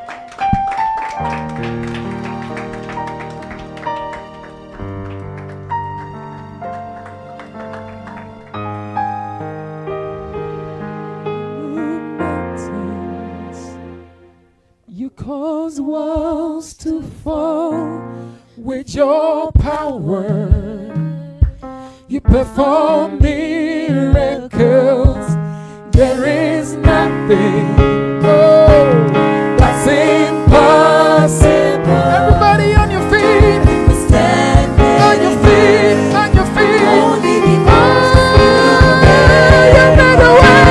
You cause walls to fall with your power. You perform miracles. There is nothing, oh, that's impossible. Everybody on your feet, on your feet, on your feet. You made a way.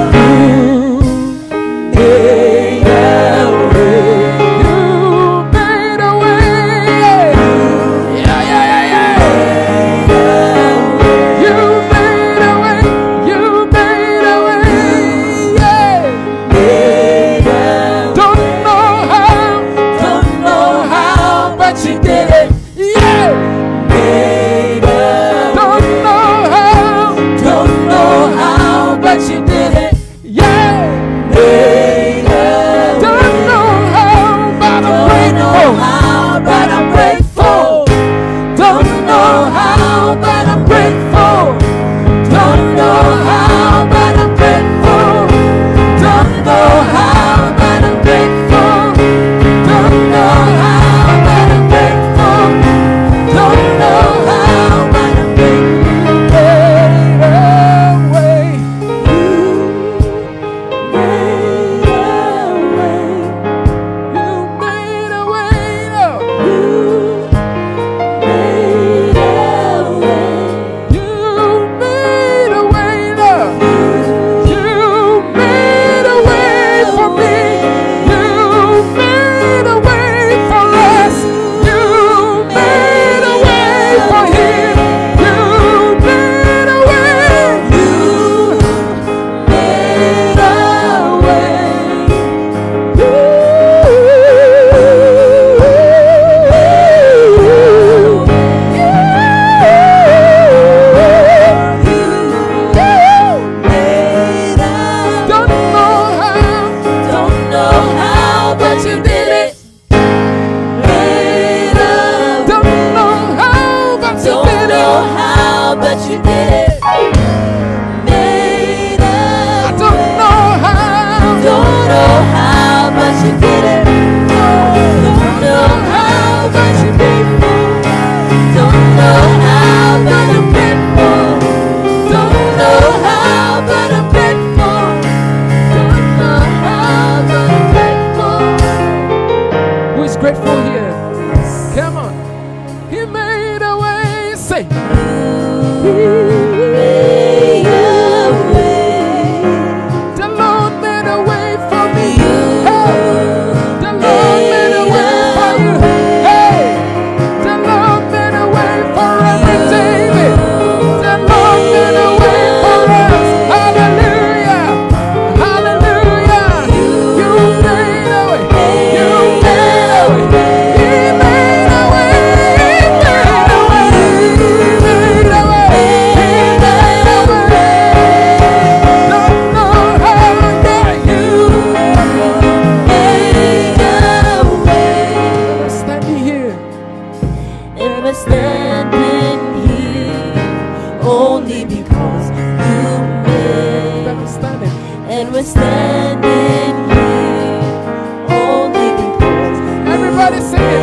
You made a way. Yeah, yeah, yeah, yeah. You made a way. You made a way. Yeah. standing here only because Everybody sing it.